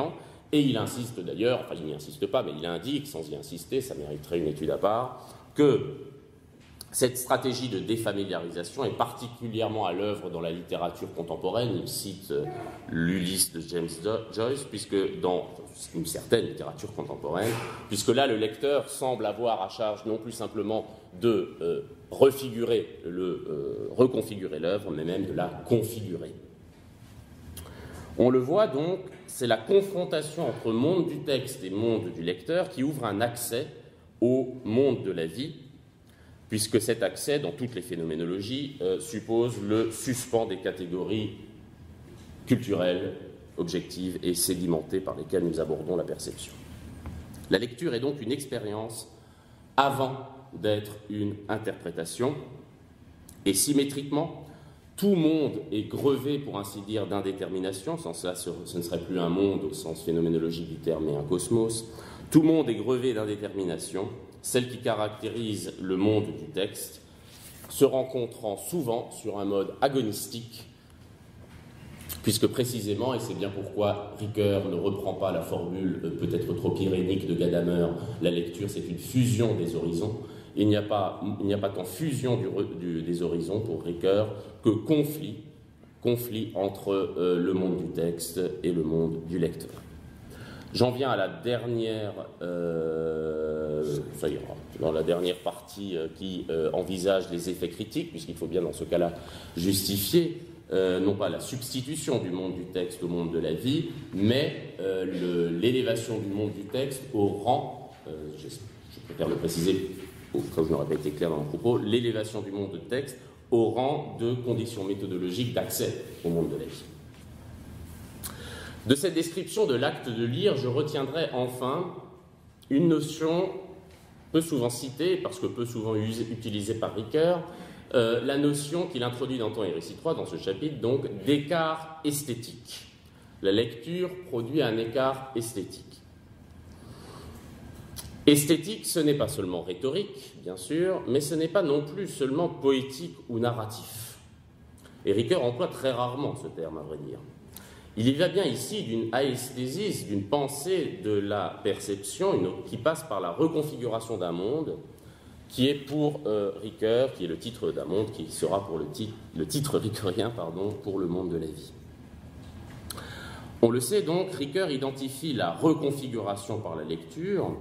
Et il insiste d'ailleurs, enfin il n'y insiste pas, mais il indique, sans y insister, ça mériterait une étude à part, que cette stratégie de défamiliarisation est particulièrement à l'œuvre dans la littérature contemporaine. Il cite euh, l'Ulysse de James Joyce, puisque dans une certaine littérature contemporaine, puisque là le lecteur semble avoir à charge non plus simplement de euh, refigurer, le, euh, reconfigurer l'œuvre, mais même de la configurer. On le voit donc, c'est la confrontation entre monde du texte et monde du lecteur qui ouvre un accès au monde de la vie, puisque cet accès, dans toutes les phénoménologies, euh, suppose le suspens des catégories culturelles, objectives et sédimentées par lesquelles nous abordons la perception. La lecture est donc une expérience avant d'être une interprétation, et symétriquement, tout monde est grevé, pour ainsi dire, d'indétermination, sans cela ce ne serait plus un monde au sens phénoménologique du terme, mais un cosmos. Tout monde est grevé d'indétermination, celle qui caractérise le monde du texte, se rencontrant souvent sur un mode agonistique, puisque précisément, et c'est bien pourquoi Ricoeur ne reprend pas la formule peut-être trop irénique de Gadamer, la lecture c'est une fusion des horizons, il n'y a pas, il n'y a pas tant fusion du, du, des horizons pour Ricoeur que conflit, conflit entre euh, le monde du texte et le monde du lecteur. J'en viens à la dernière, euh, ça ira, dans la dernière partie euh, qui euh, envisage les effets critiques, puisqu'il faut bien dans ce cas-là justifier euh, non pas la substitution du monde du texte au monde de la vie, mais euh, l'élévation du monde du texte au rang, euh, je, je préfère le préciser au cas où je n'aurais pas été clair dans mon propos, l'élévation du monde du texte au rang de conditions méthodologiques d'accès au monde de la vie. De cette description de l'acte de lire, je retiendrai enfin une notion peu souvent citée, parce que peu souvent utilisée par Ricoeur, euh, la notion qu'il introduit dans Temps et Récit trois, dans ce chapitre, donc d'écart esthétique. La lecture produit un écart esthétique. Esthétique, ce n'est pas seulement rhétorique, bien sûr, mais ce n'est pas non plus seulement poétique ou narratif. Et Ricoeur emploie très rarement ce terme, à vrai dire. Il y va bien ici d'une aesthésis, d'une pensée de la perception une, qui passe par la reconfiguration d'un monde, qui est pour euh, Ricoeur, qui est le titre d'un monde, qui sera pour le, titre, le titre ricoeurien, pardon, pour le monde de la vie. On le sait donc, Ricoeur identifie la reconfiguration par la lecture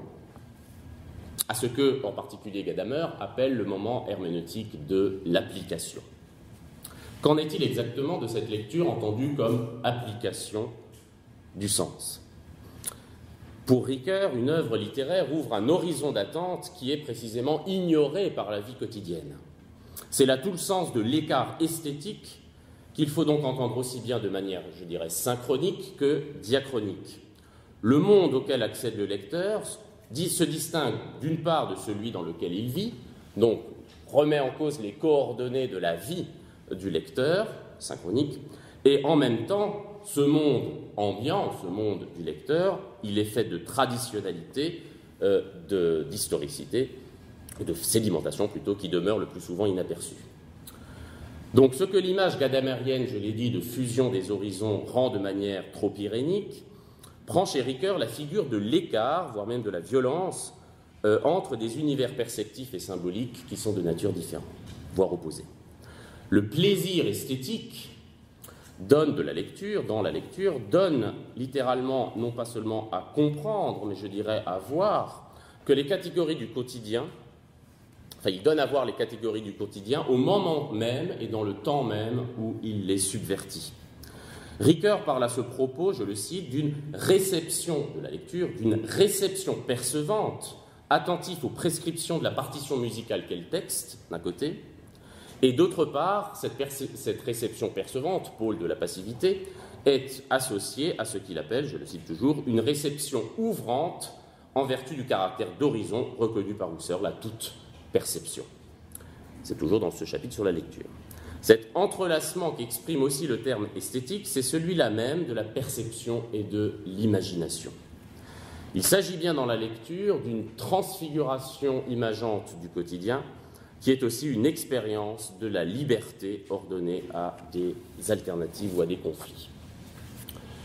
à ce que, en particulier Gadamer, appelle le moment herméneutique de l'application. Qu'en est-il exactement de cette lecture entendue comme application du sens? Pour Ricoeur, une œuvre littéraire ouvre un horizon d'attente qui est précisément ignoré par la vie quotidienne. C'est là tout le sens de l'écart esthétique qu'il faut donc entendre aussi bien de manière, je dirais, synchronique que diachronique. Le monde auquel accède le lecteur se distingue d'une part de celui dans lequel il vit, donc remet en cause les coordonnées de la vie du lecteur, synchronique, et en même temps, ce monde ambiant, ce monde du lecteur, il est fait de traditionnalité, euh, de, d'historicité, de sédimentation plutôt, qui demeure le plus souvent inaperçue. Donc ce que l'image gadamérienne, je l'ai dit, de fusion des horizons rend de manière trop irénique, prend chez Ricoeur la figure de l'écart, voire même de la violence, euh, entre des univers perceptifs et symboliques qui sont de nature différente, voire opposés. Le plaisir esthétique donne de la lecture, dans la lecture, donne littéralement, non pas seulement à comprendre, mais je dirais à voir, que les catégories du quotidien, enfin il donne à voir les catégories du quotidien au moment même et dans le temps même où il les subvertit. Ricoeur parle à ce propos, je le cite, d'une réception de la lecture, d'une réception percevante, attentif aux prescriptions de la partition musicale qu'est le texte, d'un côté, et d'autre part, cette, perce- cette réception percevante, pôle de la passivité, est associée à ce qu'il appelle, je le cite toujours, une réception ouvrante en vertu du caractère d'horizon reconnu par Husserl, la toute perception. C'est toujours dans ce chapitre sur la lecture. Cet entrelacement qu'exprime aussi le terme esthétique, c'est celui-là même de la perception et de l'imagination. Il s'agit bien dans la lecture d'une transfiguration imageante du quotidien, qui est aussi une expérience de la liberté ordonnée à des alternatives ou à des conflits.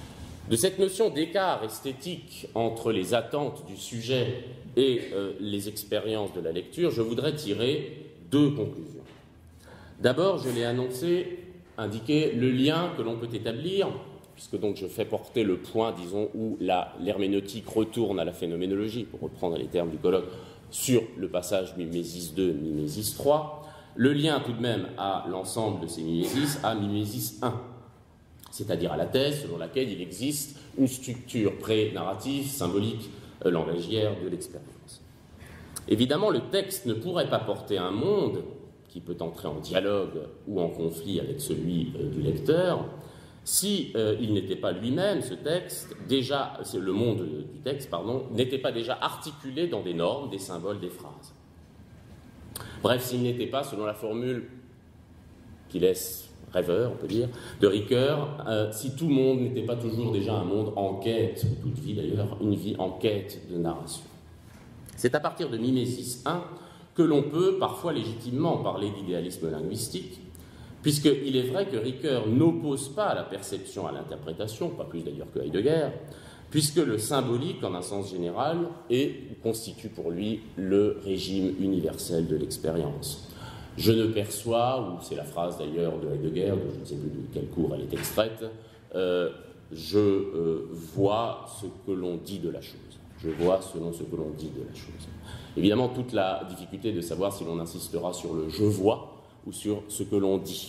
De cette notion d'écart esthétique entre les attentes du sujet et euh, les expériences de la lecture, je voudrais tirer deux conclusions. D'abord, je l'ai annoncé, indiqué le lien que l'on peut établir, puisque donc je fais porter le point, disons, où l'herméneutique retourne à la phénoménologie, pour reprendre les termes du colloque, sur le passage mimésis deux, mimésis trois, le lien tout de même à l'ensemble de ces mimésis, à mimésis un, c'est-à-dire à la thèse selon laquelle il existe une structure pré-narrative, symbolique, euh, langagière de l'expérience. Évidemment, le texte ne pourrait pas porter un monde qui peut entrer en dialogue ou en conflit avec celui euh, du lecteur, si euh, il n'était pas lui-même, ce texte, déjà, le monde du texte, pardon, n'était pas déjà articulé dans des normes, des symboles, des phrases. Bref, s'il n'était pas, selon la formule qui laisse rêveur, on peut dire, de Ricoeur, euh, si tout monde n'était pas toujours déjà un monde en quête, ou toute vie d'ailleurs, une vie en quête de narration. C'est à partir de mimésis un que l'on peut parfois légitimement parler d'idéalisme linguistique, puisqu'il est vrai que Ricoeur n'oppose pas la perception à l'interprétation, pas plus d'ailleurs que Heidegger, puisque le symbolique, en un sens général, est, constitue pour lui le régime universel de l'expérience. Je ne perçois, ou c'est la phrase d'ailleurs de Heidegger, je ne sais plus de quel cours elle est extraite, euh, je euh, vois ce que l'on dit de la chose. Je vois selon ce que l'on dit de la chose. Évidemment, toute la difficulté de savoir si l'on insistera sur le « je vois » ou sur ce que l'on dit.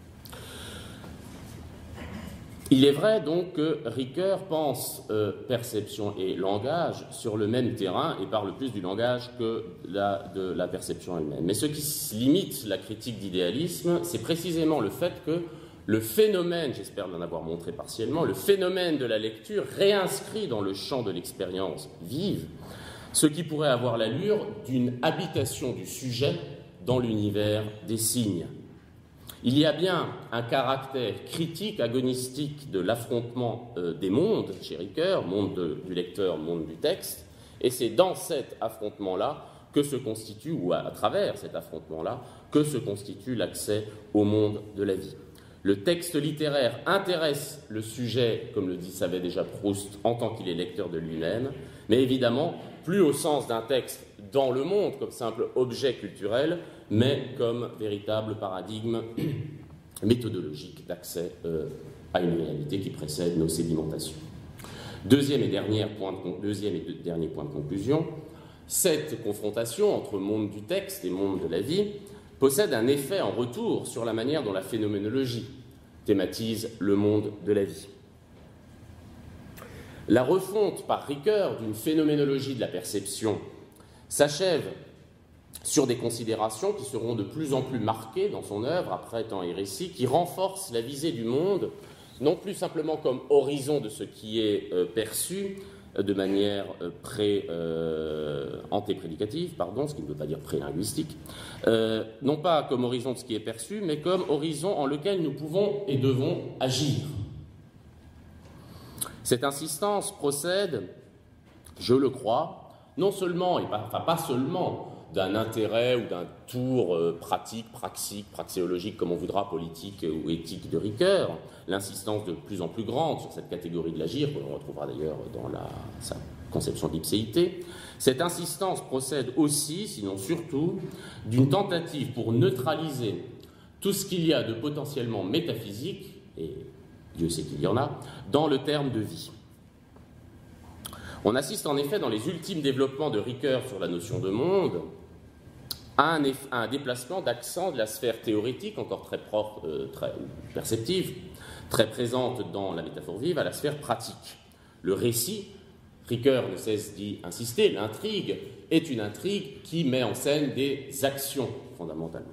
Il est vrai donc que Ricoeur pense euh, perception et langage sur le même terrain et parle plus du langage que la, de la perception elle-même. Mais ce qui limite la critique d'idéalisme, c'est précisément le fait que le phénomène, j'espère l'en avoir montré partiellement, le phénomène de la lecture réinscrit dans le champ de l'expérience vive ce qui pourrait avoir l'allure d'une habitation du sujet dans l'univers des signes. Il y a bien un caractère critique, agonistique de l'affrontement euh, des mondes chez Ricoeur, monde de, du lecteur, monde du texte, et c'est dans cet affrontement-là que se constitue, ou à, à travers cet affrontement-là, que se constitue l'accès au monde de la vie. Le texte littéraire intéresse le sujet, comme le dit, savait déjà Proust, en tant qu'il est lecteur de lui-même, mais évidemment, plus au sens d'un texte dans le monde, comme simple objet culturel, mais comme véritable paradigme méthodologique d'accès euh, à une réalité qui précède nos sédimentations. Deuxième et, dernière point de, deuxième et dernier point de conclusion, cette confrontation entre monde du texte et monde de la vie possède un effet en retour sur la manière dont la phénoménologie thématise le monde de la vie. La refonte par Ricoeur d'une phénoménologie de la perception s'achève sur des considérations qui seront de plus en plus marquées dans son œuvre, après Temps et Récit, qui renforcent la visée du monde, non plus simplement comme horizon de ce qui est euh, perçu euh, de manière euh, pré, euh, antéprédicative, pardon, ce qui ne veut pas dire prélinguistique, euh, non pas comme horizon de ce qui est perçu, mais comme horizon en lequel nous pouvons et devons agir. Cette insistance procède, je le crois, non seulement, et pas, enfin pas seulement, d'un intérêt ou d'un tour euh, pratique, praxique, praxéologique, comme on voudra, politique ou éthique de Ricoeur, l'insistance de plus en plus grande sur cette catégorie de l'agir, que l'on retrouvera d'ailleurs dans la, sa conception d'ipséité. Cette insistance procède aussi, sinon surtout, d'une tentative pour neutraliser tout ce qu'il y a de potentiellement métaphysique, et Dieu sait qu'il y en a, dans le terme de vie. On assiste en effet dans les ultimes développements de Ricoeur sur la notion de monde à un, eff- à un déplacement d'accent de la sphère théorétique, encore très propre, euh, très perceptive, très présente dans la métaphore vive, à la sphère pratique. Le récit, Ricoeur ne cesse d'y insister, l'intrigue est une intrigue qui met en scène des actions fondamentalement.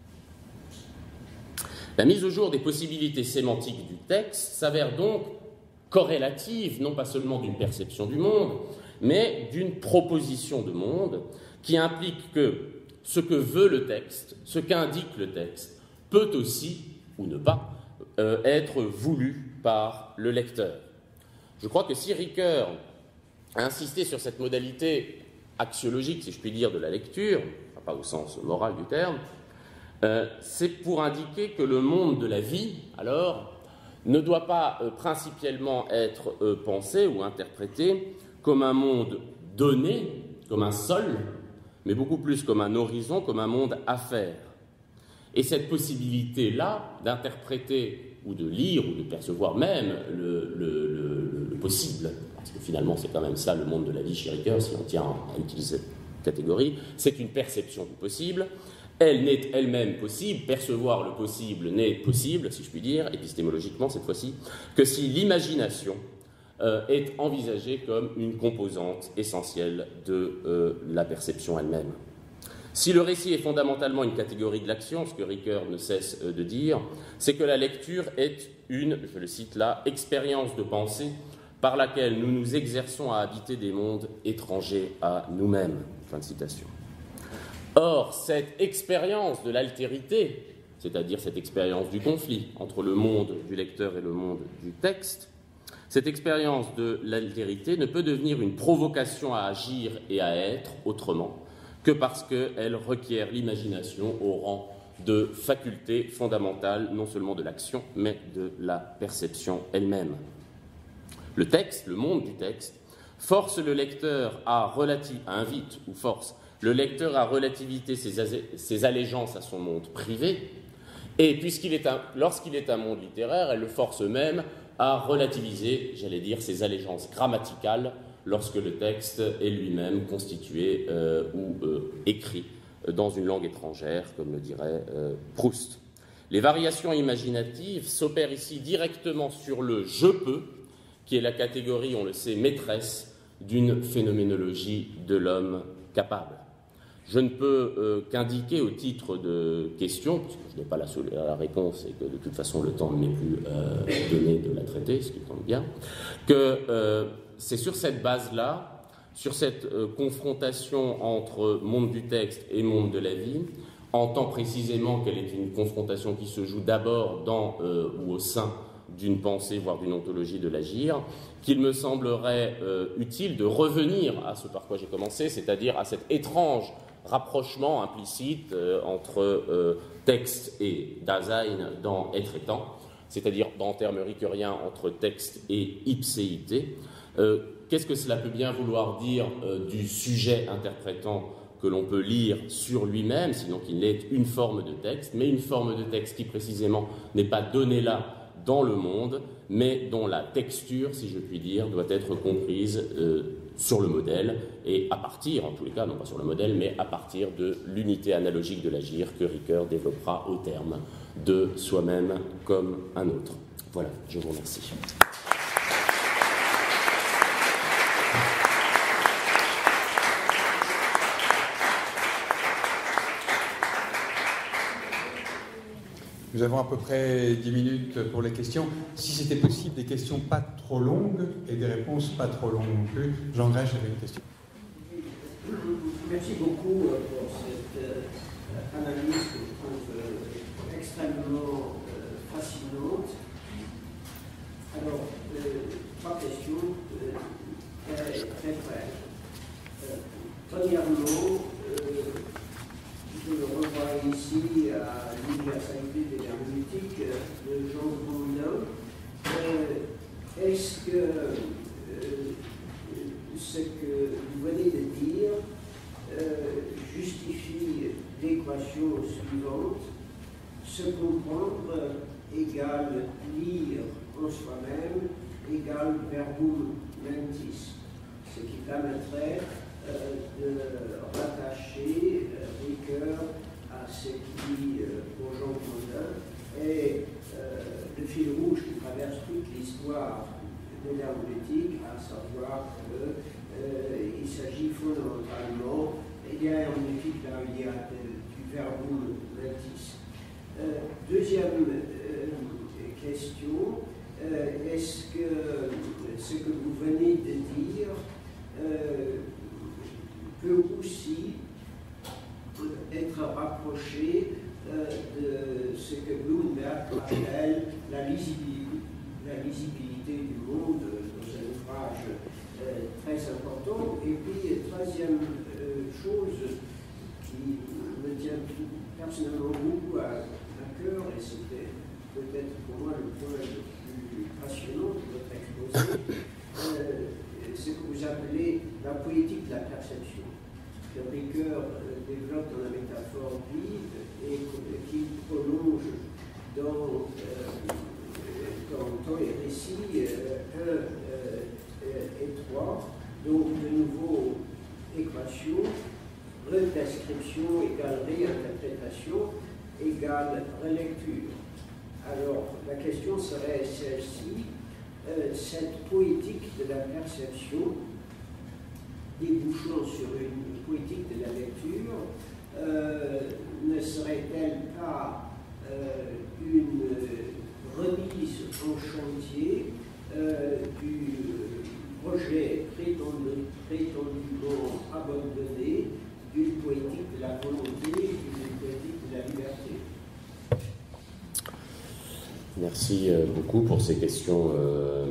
La mise au jour des possibilités sémantiques du texte s'avère donc corrélative, non pas seulement d'une perception du monde, mais d'une proposition de monde qui implique que ce que veut le texte, ce qu'indique le texte, peut aussi, ou ne pas, euh, être voulu par le lecteur. Je crois que si Ricoeur a insisté sur cette modalité axiologique, si je puis dire, de la lecture, enfin, pas au sens moral du terme, euh, c'est pour indiquer que le monde de la vie, alors, ne doit pas euh, principalement être euh, pensé ou interprété comme un monde donné, comme un sol, mais beaucoup plus comme un horizon, comme un monde à faire. Et cette possibilité-là d'interpréter ou de lire ou de percevoir même le, le, le, le possible, parce que finalement c'est quand même ça le monde de la vie chez Ricoeur, si on tient à utiliser cette catégorie, c'est une perception du possible. Elle n'est elle-même possible, percevoir le possible n'est possible, si je puis dire, épistémologiquement cette fois-ci, que si l'imagination euh, est envisagée comme une composante essentielle de euh, la perception elle-même. Si le récit est fondamentalement une catégorie de l'action, ce que Ricoeur ne cesse de dire, c'est que la lecture est une, je le cite là, expérience de pensée par laquelle nous nous exerçons à habiter des mondes étrangers à nous-mêmes. Fin de citation. Or, cette expérience de l'altérité, c'est-à-dire cette expérience du conflit entre le monde du lecteur et le monde du texte, cette expérience de l'altérité ne peut devenir une provocation à agir et à être autrement que parce qu'elle requiert l'imagination au rang de faculté fondamentale, non seulement de l'action, mais de la perception elle-même. Le texte, le monde du texte, force le lecteur à relativiser, invite ou force le lecteur à relativiser ses, ses allégeances à son monde privé, et puisqu'il est un, lorsqu'il est un monde littéraire, elle le force même à relativiser, j'allais dire, ses allégeances grammaticales lorsque le texte est lui-même constitué euh, ou euh, écrit dans une langue étrangère, comme le dirait euh, Proust. Les variations imaginatives s'opèrent ici directement sur le « je peux », qui est la catégorie, on le sait, maîtresse d'une phénoménologie de l'homme capable. Je ne peux euh, qu'indiquer au titre de question, puisque je n'ai pas la, la réponse et que de toute façon le temps ne m'est plus euh, donné de la traiter, ce qui tombe bien, que euh, c'est sur cette base-là, sur cette euh, confrontation entre monde du texte et monde de la vie, en tant précisément qu'elle est une confrontation qui se joue d'abord dans euh, ou au sein d'une pensée, voire d'une ontologie de l'agir, qu'il me semblerait euh, utile de revenir à ce par quoi j'ai commencé, c'est-à-dire à cet étrange rapprochement implicite euh, entre euh, texte et Dasein dans Être et temps, c'est-à-dire en termes ricoeuriens entre texte et ipséité. Euh, qu'est-ce que cela peut bien vouloir dire euh, du sujet interprétant que l'on peut lire sur lui-même, sinon qu'il n'est une forme de texte, mais une forme de texte qui précisément n'est pas donnée là dans le monde, mais dont la texture, si je puis dire, doit être comprise euh, sur le modèle, et à partir, en tous les cas, non pas sur le modèle, mais à partir de l'unité analogique de l'agir que Ricoeur développera au terme de soi-même comme un autre. Voilà, je vous remercie. Nous avons à peu près dix minutes pour les questions. Si c'était possible, des questions pas trop longues et des réponses pas trop longues non plus. Jean Grèche avait une question. Merci beaucoup pour cette analyse que je trouve extrêmement fascinante. Alors, trois questions très, très brèves. Premièrement, je le revois ici à l'universalité des herméneutiques de Jean Grondin. Euh, Est-ce que euh, ce que vous venez de dire euh, justifie l'équation suivante: se comprendre égale lire en soi-même égale verbum mentis, ce qui permettrait Euh, de rattacher euh, Ricoeur à ce qui, euh, pour Jean Grondin, est euh, le fil rouge qui traverse toute l'histoire de l'herméneutique, à savoir qu'il euh, s'agit fondamentalement, il y a herméneutique là, il y a de, du verbum mentis. Euh, deuxième euh, question, euh, est-ce que ce que vous venez de dire euh, peut aussi être rapproché euh, de ce que Bloomberg appelle la lisibilité, la lisibilité du monde dans un ouvrage euh, très important. Et puis, troisième euh, chose qui me tient personnellement beaucoup à, à cœur, et c'était peut-être pour moi le point le plus plus passionnant de votre exposé, euh, ce que vous appelez la poétique de la perception, que Ricoeur euh, développe dans la métaphore vive et qu'il prolonge dans, euh, dans temps et récit un euh, euh, et trois, donc de nouveau équation, redescription égale réinterprétation égale relecture. Alors, la question serait celle-ci, euh, cette poétique de la perception, débouchant sur une poétique de la lecture, euh, ne serait-elle pas euh, une remise en chantier euh, du projet prétendu, prétendument abandonné d'une poétique de la volonté et d'une poétique de la liberté? Merci beaucoup pour ces questions euh,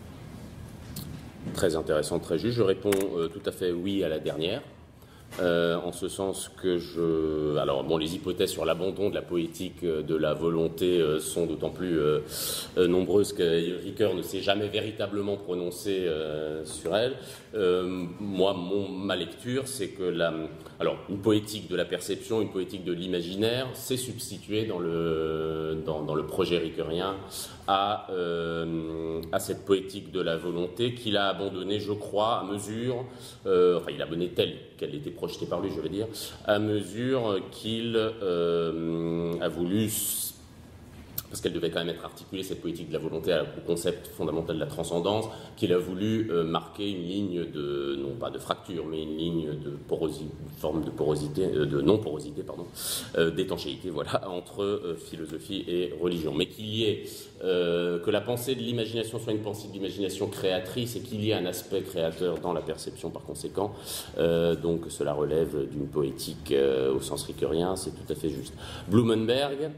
très intéressantes, très justes. Je réponds euh, tout à fait oui à la dernière, euh, en ce sens que je... Alors, bon, les hypothèses sur l'abandon de la poétique euh, de la volonté euh, sont d'autant plus euh, euh, nombreuses que Ricoeur ne s'est jamais véritablement prononcé euh, sur elle. Euh, moi, mon, ma lecture, c'est que la... Alors, une poétique de la perception, une poétique de l'imaginaire, s'est substituée dans le, dans, dans le projet ricoeurien à, euh, à cette poétique de la volonté qu'il a abandonnée, je crois, à mesure, euh, enfin, il a abandonné telle qu'elle était projetée par lui, je veux dire, à mesure qu'il euh, a voulu, parce qu'elle devait quand même être articulée, cette poétique de la volonté, au concept fondamental de la transcendance, qu'il a voulu euh, marquer une ligne de, non pas de fracture, mais une ligne de porosité, une forme de porosité, euh, de non-porosité, pardon, euh, d'étanchéité, voilà, entre euh, philosophie et religion. Mais qu'il y ait, euh, que la pensée de l'imagination soit une pensée de l'imagination créatrice et qu'il y ait un aspect créateur dans la perception par conséquent, euh, donc cela relève d'une poétique euh, au sens ricoeurien, c'est tout à fait juste. Blumenberg,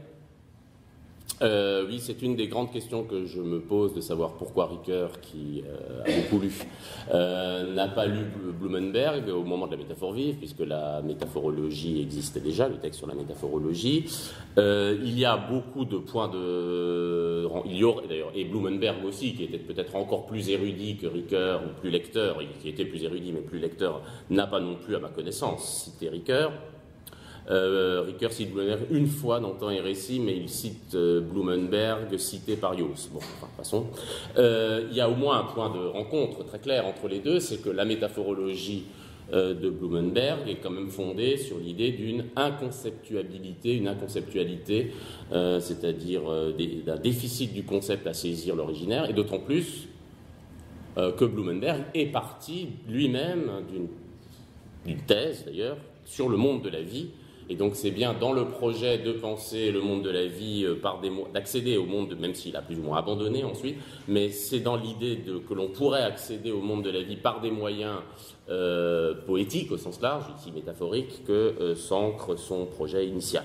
Euh, oui, c'est une des grandes questions que je me pose, de savoir pourquoi Ricoeur, qui euh, a beaucoup lu, euh, n'a pas lu Blumenberg au moment de la métaphore vive, puisque la métaphorologie existait déjà, le texte sur la métaphorologie. Euh, il y a beaucoup de points de... Il y aurait d'ailleurs, et Blumenberg aussi, qui était peut-être encore plus érudit que Ricoeur, ou plus lecteur, qui était plus érudit mais plus lecteur, n'a pas non plus, à ma connaissance, cité Ricoeur. Euh, Ricoeur cite Blumenberg une fois dans Temps et Récit, mais il cite euh, Blumenberg cité par Jauss. Bon, enfin, passons. Euh, il y a au moins un point de rencontre très clair entre les deux, c'est que la métaphorologie euh, de Blumenberg est quand même fondée sur l'idée d'une inconceptuabilité, une inconceptualité, euh, c'est-à-dire euh, des, d'un déficit du concept à saisir l'originaire, et d'autant plus euh, que Blumenberg est parti lui-même d'une, d'une thèse, d'ailleurs, sur le monde de la vie. Et donc c'est bien dans le projet de penser le monde de la vie, euh, par des mo- d'accéder au monde, même s'il a plus ou moins abandonné ensuite, mais c'est dans l'idée de, que l'on pourrait accéder au monde de la vie par des moyens euh, poétiques au sens large, ici métaphorique, que euh, s'ancre son projet initial.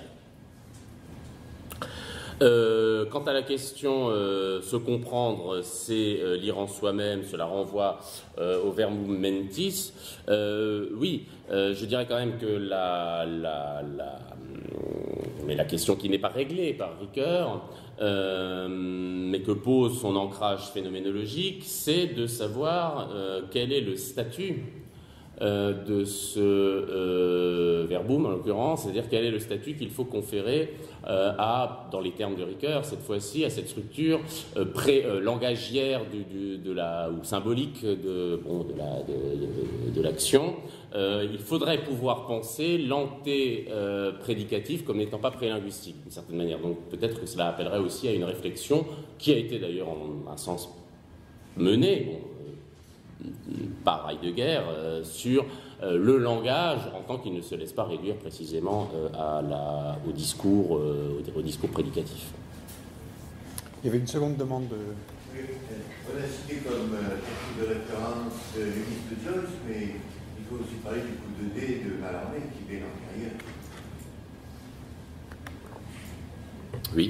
Euh, quant à la question euh, se comprendre, c'est euh, lire en soi-même, cela renvoie euh, au verbum mentis. Euh, oui, euh, je dirais quand même que la, la, la, mais la question qui n'est pas réglée par Ricoeur, euh, mais que pose son ancrage phénoménologique, c'est de savoir euh, quel est le statut Euh, de ce euh, verbum, en l'occurrence, c'est-à-dire quel est le statut qu'il faut conférer euh, à, dans les termes de Ricoeur, cette fois-ci, à cette structure euh, pré, euh, langagière du, du, de la, ou symbolique de, bon, de, la, de, de, de l'action. Euh, il faudrait pouvoir penser l'anté-prédicatif euh, comme n'étant pas prélinguistique, d'une certaine manière. Donc peut-être que cela appellerait aussi à une réflexion qui a été d'ailleurs en un sens menée, bon, par Heidegger, euh, sur euh, le langage en tant qu'il ne se laisse pas réduire précisément euh, à la, au, discours, euh, au discours prédicatif. Il y avait une seconde demande de... Oui, on a cité comme euh, texte de référence euh, l'Ulysse de Joyce, mais il faut aussi parler du coup de dé de Mallarmé qui met l'intérieur. Oui.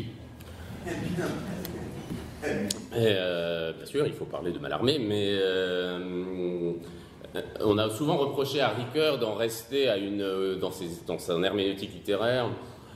Et euh, bien sûr, il faut parler de Mallarmé, mais euh, on a souvent reproché à Ricoeur d'en rester à une, dans, ses, dans son herméneutique littéraire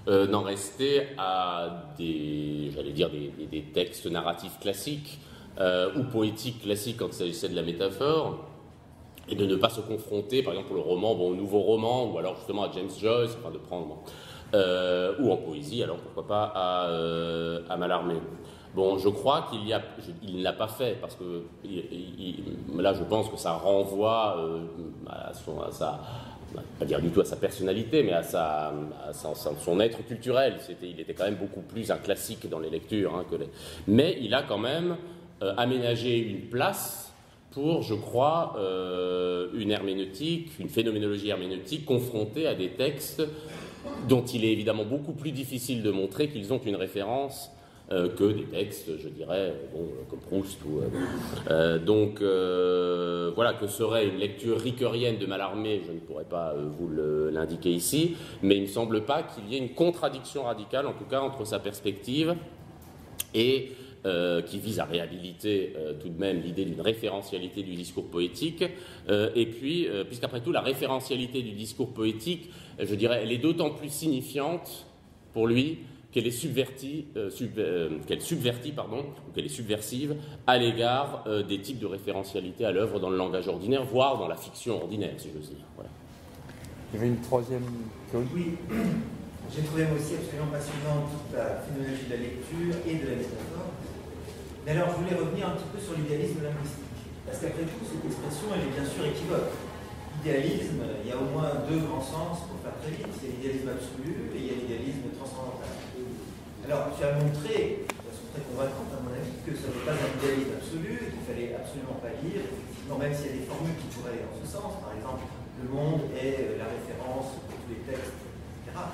euh, d'en rester à des, j'allais dire, des, des, des textes narratifs classiques euh, ou poétiques classiques quand il s'agissait de la métaphore, et de ne pas se confronter, par exemple pour le roman, bon, au nouveau roman, ou alors justement à James Joyce, enfin de prendre, euh, ou en poésie, alors pourquoi pas à, euh, à Mallarmé. Bon, je crois qu'il y a, je, il ne l'a pas fait parce que il, il, là, je pense que ça renvoie euh, à, son, à sa, pas dire du tout à sa personnalité, mais à, sa, à son, son être culturel. C'était, il était quand même beaucoup plus un classique dans les lectures, hein, que les... mais il a quand même euh, aménagé une place pour, je crois, euh, une herméneutique, une phénoménologie herméneutique confrontée à des textes dont il est évidemment beaucoup plus difficile de montrer qu'ils ont une référence Euh, que des textes, je dirais, bon, comme Proust. Ou, euh, euh, donc, euh, voilà, que serait une lecture ricoeurienne de Mallarmé, je ne pourrais pas euh, vous le, l'indiquer ici, mais il ne me semble pas qu'il y ait une contradiction radicale, en tout cas, entre sa perspective et euh, qui vise à réhabiliter euh, tout de même l'idée d'une référentialité du discours poétique, euh, et puis, euh, puisqu'après tout, la référentialité du discours poétique, je dirais, elle est d'autant plus signifiante pour lui qu'elle est subvertie, euh, sub, euh, qu'elle subvertit, pardon, ou qu'elle est subversive à l'égard euh, des types de référentialité à l'œuvre dans le langage ordinaire, voire dans la fiction ordinaire, si j'ose dire. Voilà. Il y avait une troisième chose. Oui, j'ai trouvé moi aussi absolument passionnante toute la phénoménologie de la lecture et de la métaphore. Mais alors, je voulais revenir un petit peu sur l'idéalisme linguistique. Parce qu'après tout, cette expression, elle est bien sûr équivoque. Idéalisme, il y a au moins deux grands sens pour faire très vite. Il y a l'idéalisme absolu et il y a l'idéalisme transcendantal. Alors, tu as montré, de façon très convaincante à mon avis, que ce n'est pas un idéalisme absolu, qu'il fallait absolument pas lire, effectivement, même s'il y a des formules qui pourraient aller dans ce sens. Par exemple, le monde est la référence pour tous les textes, et cetera.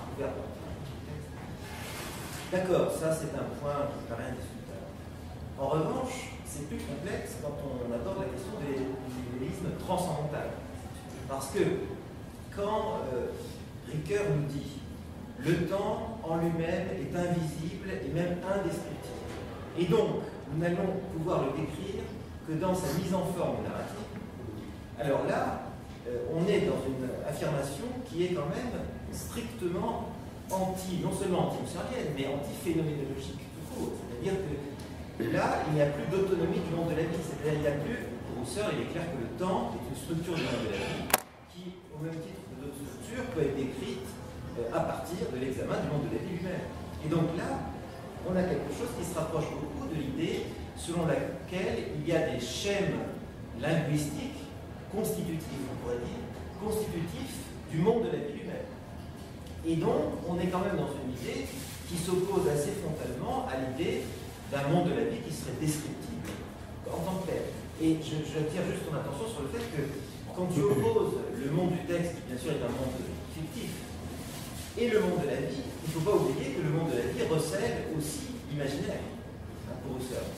D'accord, ça c'est un point qui paraît indiscutable. En revanche, c'est plus complexe quand on aborde la question de l'idéalisme transcendantal. Parce que quand euh, Ricoeur nous dit le temps en lui-même est invisible et même indescriptible, et donc nous n'allons pouvoir le décrire que dans sa mise en forme narrative, alors là, euh, on est dans une affirmation qui est quand même strictement anti, non seulement anti-husserlienne, mais anti-phénoménologique tout court. C'est-à-dire que là, il n'y a plus d'autonomie du monde de la vie. C'est-à-dire qu'il n'y a plus, pour Husserl, il est clair que le temps est une structure du monde de la vie qui, au même titre que d'autres structures, peut être décrite euh, à partir de l'examen du monde de la vie lui-même. Et donc là, on a quelque chose qui se rapproche beaucoup de l'idée selon laquelle il y a des schèmes linguistiques constitutifs, on pourrait dire, constitutifs du monde de la vie lui-même. Et donc, on est quand même dans une idée qui s'oppose assez frontalement à l'idée d'un monde de la vie qui serait descriptible en tant que tel. Et je, j'attire juste ton attention sur le fait que quand tu opposes le monde du texte, qui bien sûr est un monde fictif, et le monde de la vie, il ne faut pas oublier que le monde de la vie recèle aussi l'imaginaire, hein, pour Husserl.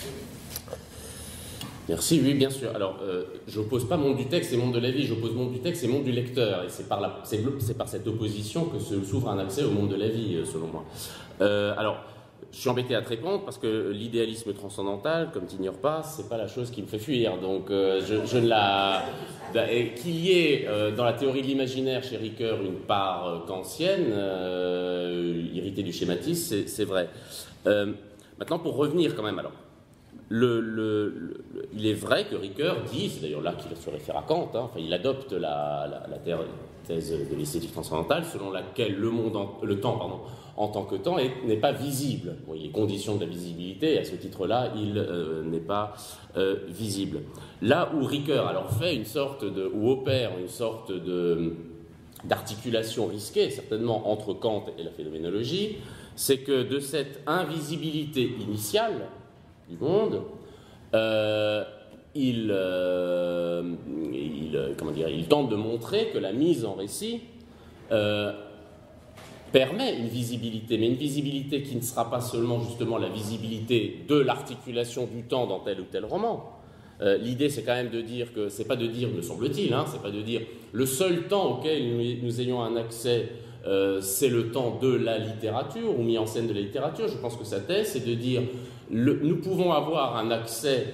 Merci, oui, bien sûr. Alors, euh, je n'oppose pas monde du texte et monde de la vie, j'oppose monde du texte et monde du lecteur. Et c'est par, la, c'est, c'est par cette opposition que se, s'ouvre un accès au monde de la vie, selon moi. Euh, alors, je suis embêté à te répondre parce que l'idéalisme transcendantal, comme tu n'ignores pas, c'est pas la chose qui me fait fuir. Donc, euh, je, je ne la... Et qu'il y ait euh, dans la théorie de l'imaginaire chez Ricoeur une part euh, kantienne, euh, irritée du schématisme, c'est, c'est vrai. Euh, maintenant, pour revenir quand même, alors, le, le, le, il est vrai que Ricoeur dit, c'est d'ailleurs là qu'il se réfère à Kant, hein, enfin, il adopte la, la, la thèse de l'esthétique transcendantale, selon laquelle le, monde en, le temps, pardon, en tant que temps, est, n'est pas visible. Bon, il est condition de la visibilité, et à ce titre-là, il euh, n'est pas euh, visible. Là où Ricoeur alors fait une sorte de, ou opère une sorte de, d'articulation risquée, certainement, entre Kant et la phénoménologie, c'est que de cette invisibilité initiale du monde, euh, il, euh, il, comment dire, il tente de montrer que la mise en récit euh, permet une visibilité, mais une visibilité qui ne sera pas seulement justement la visibilité de l'articulation du temps dans tel ou tel roman. Euh, l'idée, c'est quand même de dire que, c'est pas de dire, me semble-t-il, hein, c'est pas de dire le seul temps auquel nous, nous ayons un accès, euh, c'est le temps de la littérature, ou mis en scène de la littérature. Je pense que sa thèse, c'est de dire le, nous pouvons avoir un accès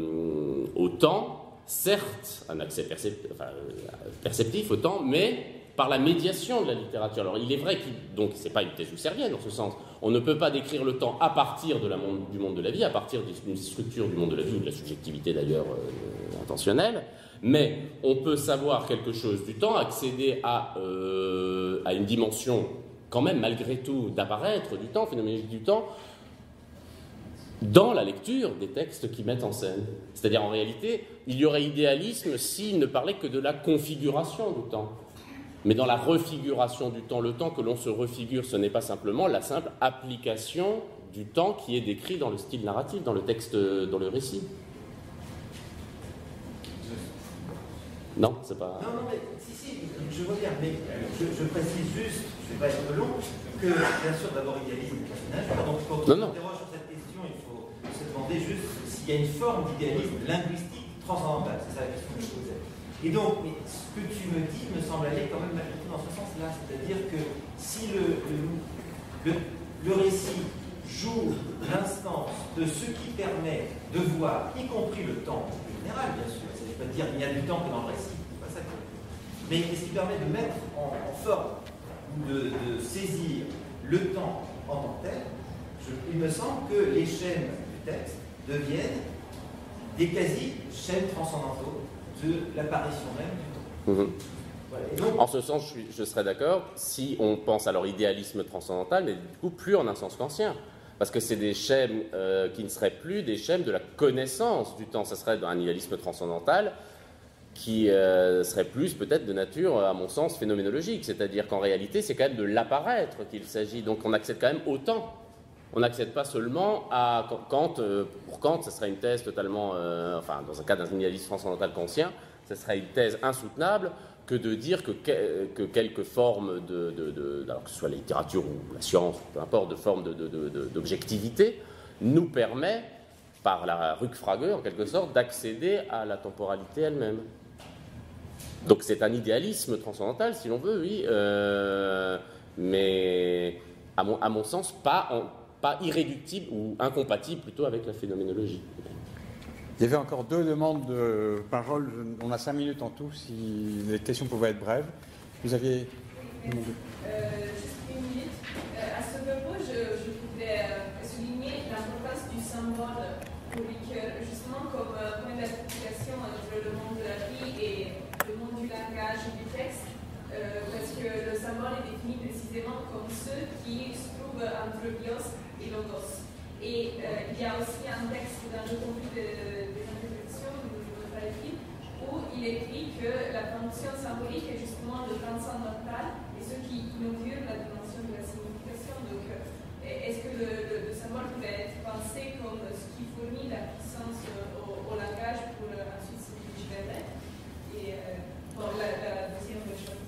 euh, au temps, certes, un accès percep- enfin, perceptif au temps, mais par la médiation de la littérature. Alors il est vrai que donc c'est pas une thèse husserlienne en ce sens. On ne peut pas décrire le temps à partir de la monde, du monde de la vie, à partir d'une structure du monde de la vie ou de la subjectivité d'ailleurs euh, intentionnelle, mais on peut savoir quelque chose du temps, accéder à, euh, à une dimension quand même malgré tout d'apparaître du temps, phénoménologique du temps, dans la lecture des textes qui mettent en scène. C'est-à-dire, en réalité, il y aurait idéalisme s'il ne parlait que de la configuration du temps. Mais dans la refiguration du temps, le temps que l'on se refigure, ce n'est pas simplement la simple application du temps qui est décrit dans le style narratif, dans le texte, dans le récit. Non, c'est pas... Non, non, mais si, si, je vois bien, mais je, je précise juste, je ne vais pas être long, que bien sûr, d'abord, idéalisme du personnage. Donc, quand on s'interroge sur cette question, il faut se demander juste s'il y a une forme d'idéalisme linguistique transcendantale. C'est ça la question que je posais. Et donc, mais ce que tu me dis me semble aller quand même malgré tout dans ce sens-là. C'est-à-dire que si le, le, le, le récit joue l'instance de ce qui permet de voir, y compris le temps général, bien sûr, c'est pas dire qu'il n'y a du temps que dans le récit, c'est pas ça que je veux dire. Mais ce qui permet de mettre en, en forme, de, de saisir le temps en tant que tel, je, il me semble que les chaînes du texte deviennent des quasi-chaînes transcendantaux de l'apparition même du temps. Mmh. Voilà. Donc, en ce sens, je, suis, je serais d'accord si on pense à leur idéalisme transcendantal, mais du coup plus en un sens qu'ancien. Parce que c'est des schèmes euh, qui ne seraient plus des schèmes de la connaissance du temps. Ça serait un idéalisme transcendantal qui euh, serait plus peut-être de nature, à mon sens, phénoménologique. C'est-à-dire qu'en réalité, c'est quand même de l'apparaître qu'il s'agit. Donc on accède quand même au temps. On n'accède pas seulement à Kant. Euh, pour Kant, ce serait une thèse totalement... Euh, enfin, dans un cas d'un idéalisme transcendantal kantien, ce serait une thèse insoutenable que de dire que, que, que quelques formes, de, de, de, alors que ce soit la littérature ou la science, peu importe, de formes de, de, de, d'objectivité, nous permet, par la Rückfrage en quelque sorte, d'accéder à la temporalité elle-même. Donc c'est un idéalisme transcendantal, si l'on veut, oui, euh, mais à mon, à mon sens, pas, en, pas irréductible ou incompatible plutôt avec la phénoménologie. Il y avait encore deux demandes de parole. On a cinq minutes en tout, si les questions pouvaient être brèves. Vous aviez... Merci. Euh, juste une minute. Euh, à ce propos, je, je voudrais euh, souligner l'importance du symbole pour Ricoeur, justement comme euh, point d'articulation entre le monde de la vie et le monde du langage et du texte, euh, parce que le symbole est défini précisément comme ceux qui se trouvent entre bios et logos. Et euh, il y a aussi un texte dans le conflit de, des interprétations de Paretil où il écrit que la fonction symbolique est justement le transcendantal et ce qui inaugure la dimension de la signification. Donc, euh, est-ce que le, le, le symbole pourrait être pensé comme ce qui fournit la puissance au, au langage pour euh, ensuite se diriger vers l'être? Et euh, bon, la, la deuxième chose.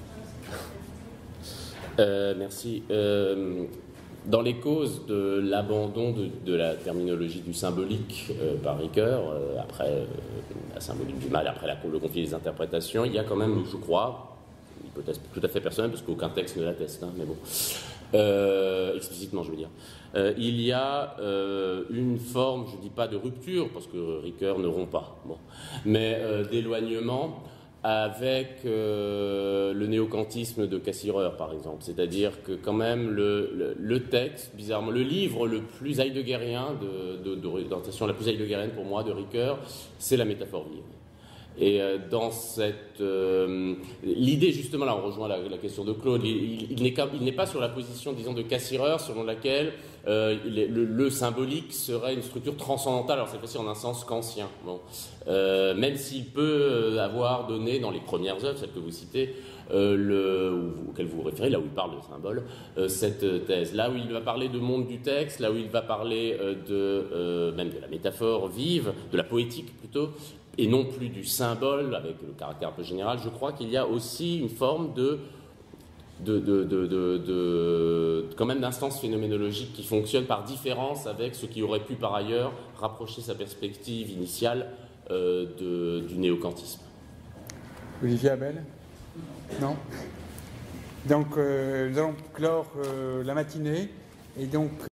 Euh, merci. Euh, Dans les causes de l'abandon de, de la terminologie du symbolique euh, par Ricoeur, euh, après euh, la symbolique du mal, après la, le conflit des interprétations, il y a quand même, je crois, une hypothèse tout à fait personnelle, parce qu'aucun texte ne l'atteste, hein, mais bon, euh, explicitement je veux dire, euh, il y a euh, une forme, je ne dis pas de rupture, parce que Ricoeur ne rompt pas, bon, mais euh, d'éloignement avec euh, le néocantisme de Cassirer, par exemple. C'est-à-dire que quand même le, le, le texte, bizarrement, le livre le plus heideggerien, de, de, d'orientation la plus heideggerienne pour moi de Ricoeur, c'est la métaphore vive. Et euh, dans cette... Euh, l'idée, justement, là, on rejoint la, la question de Claude, il, il, il, n'est il n'est pas sur la position, disons, de Cassirer, selon laquelle euh, le, le symbolique serait une structure transcendantale, alors cette fois-ci en un sens kantien. Bon. Euh, même s'il peut avoir donné, dans les premières œuvres, celles que vous citez, euh, le, auquel vous vous référez, là où il parle de symbole, euh, cette thèse. Là où il va parler de monde du texte, là où il va parler euh, de, euh, même de la métaphore vive, de la poétique plutôt, et non plus du symbole, avec le caractère un peu général, je crois qu'il y a aussi une forme de, de, de, de, de, de quand même d'instance phénoménologique qui fonctionne par différence avec ce qui aurait pu par ailleurs rapprocher sa perspective initiale euh, de, du néocantisme. Olivier Abel? Non? Donc, euh, nous allons clore euh, la matinée, et donc...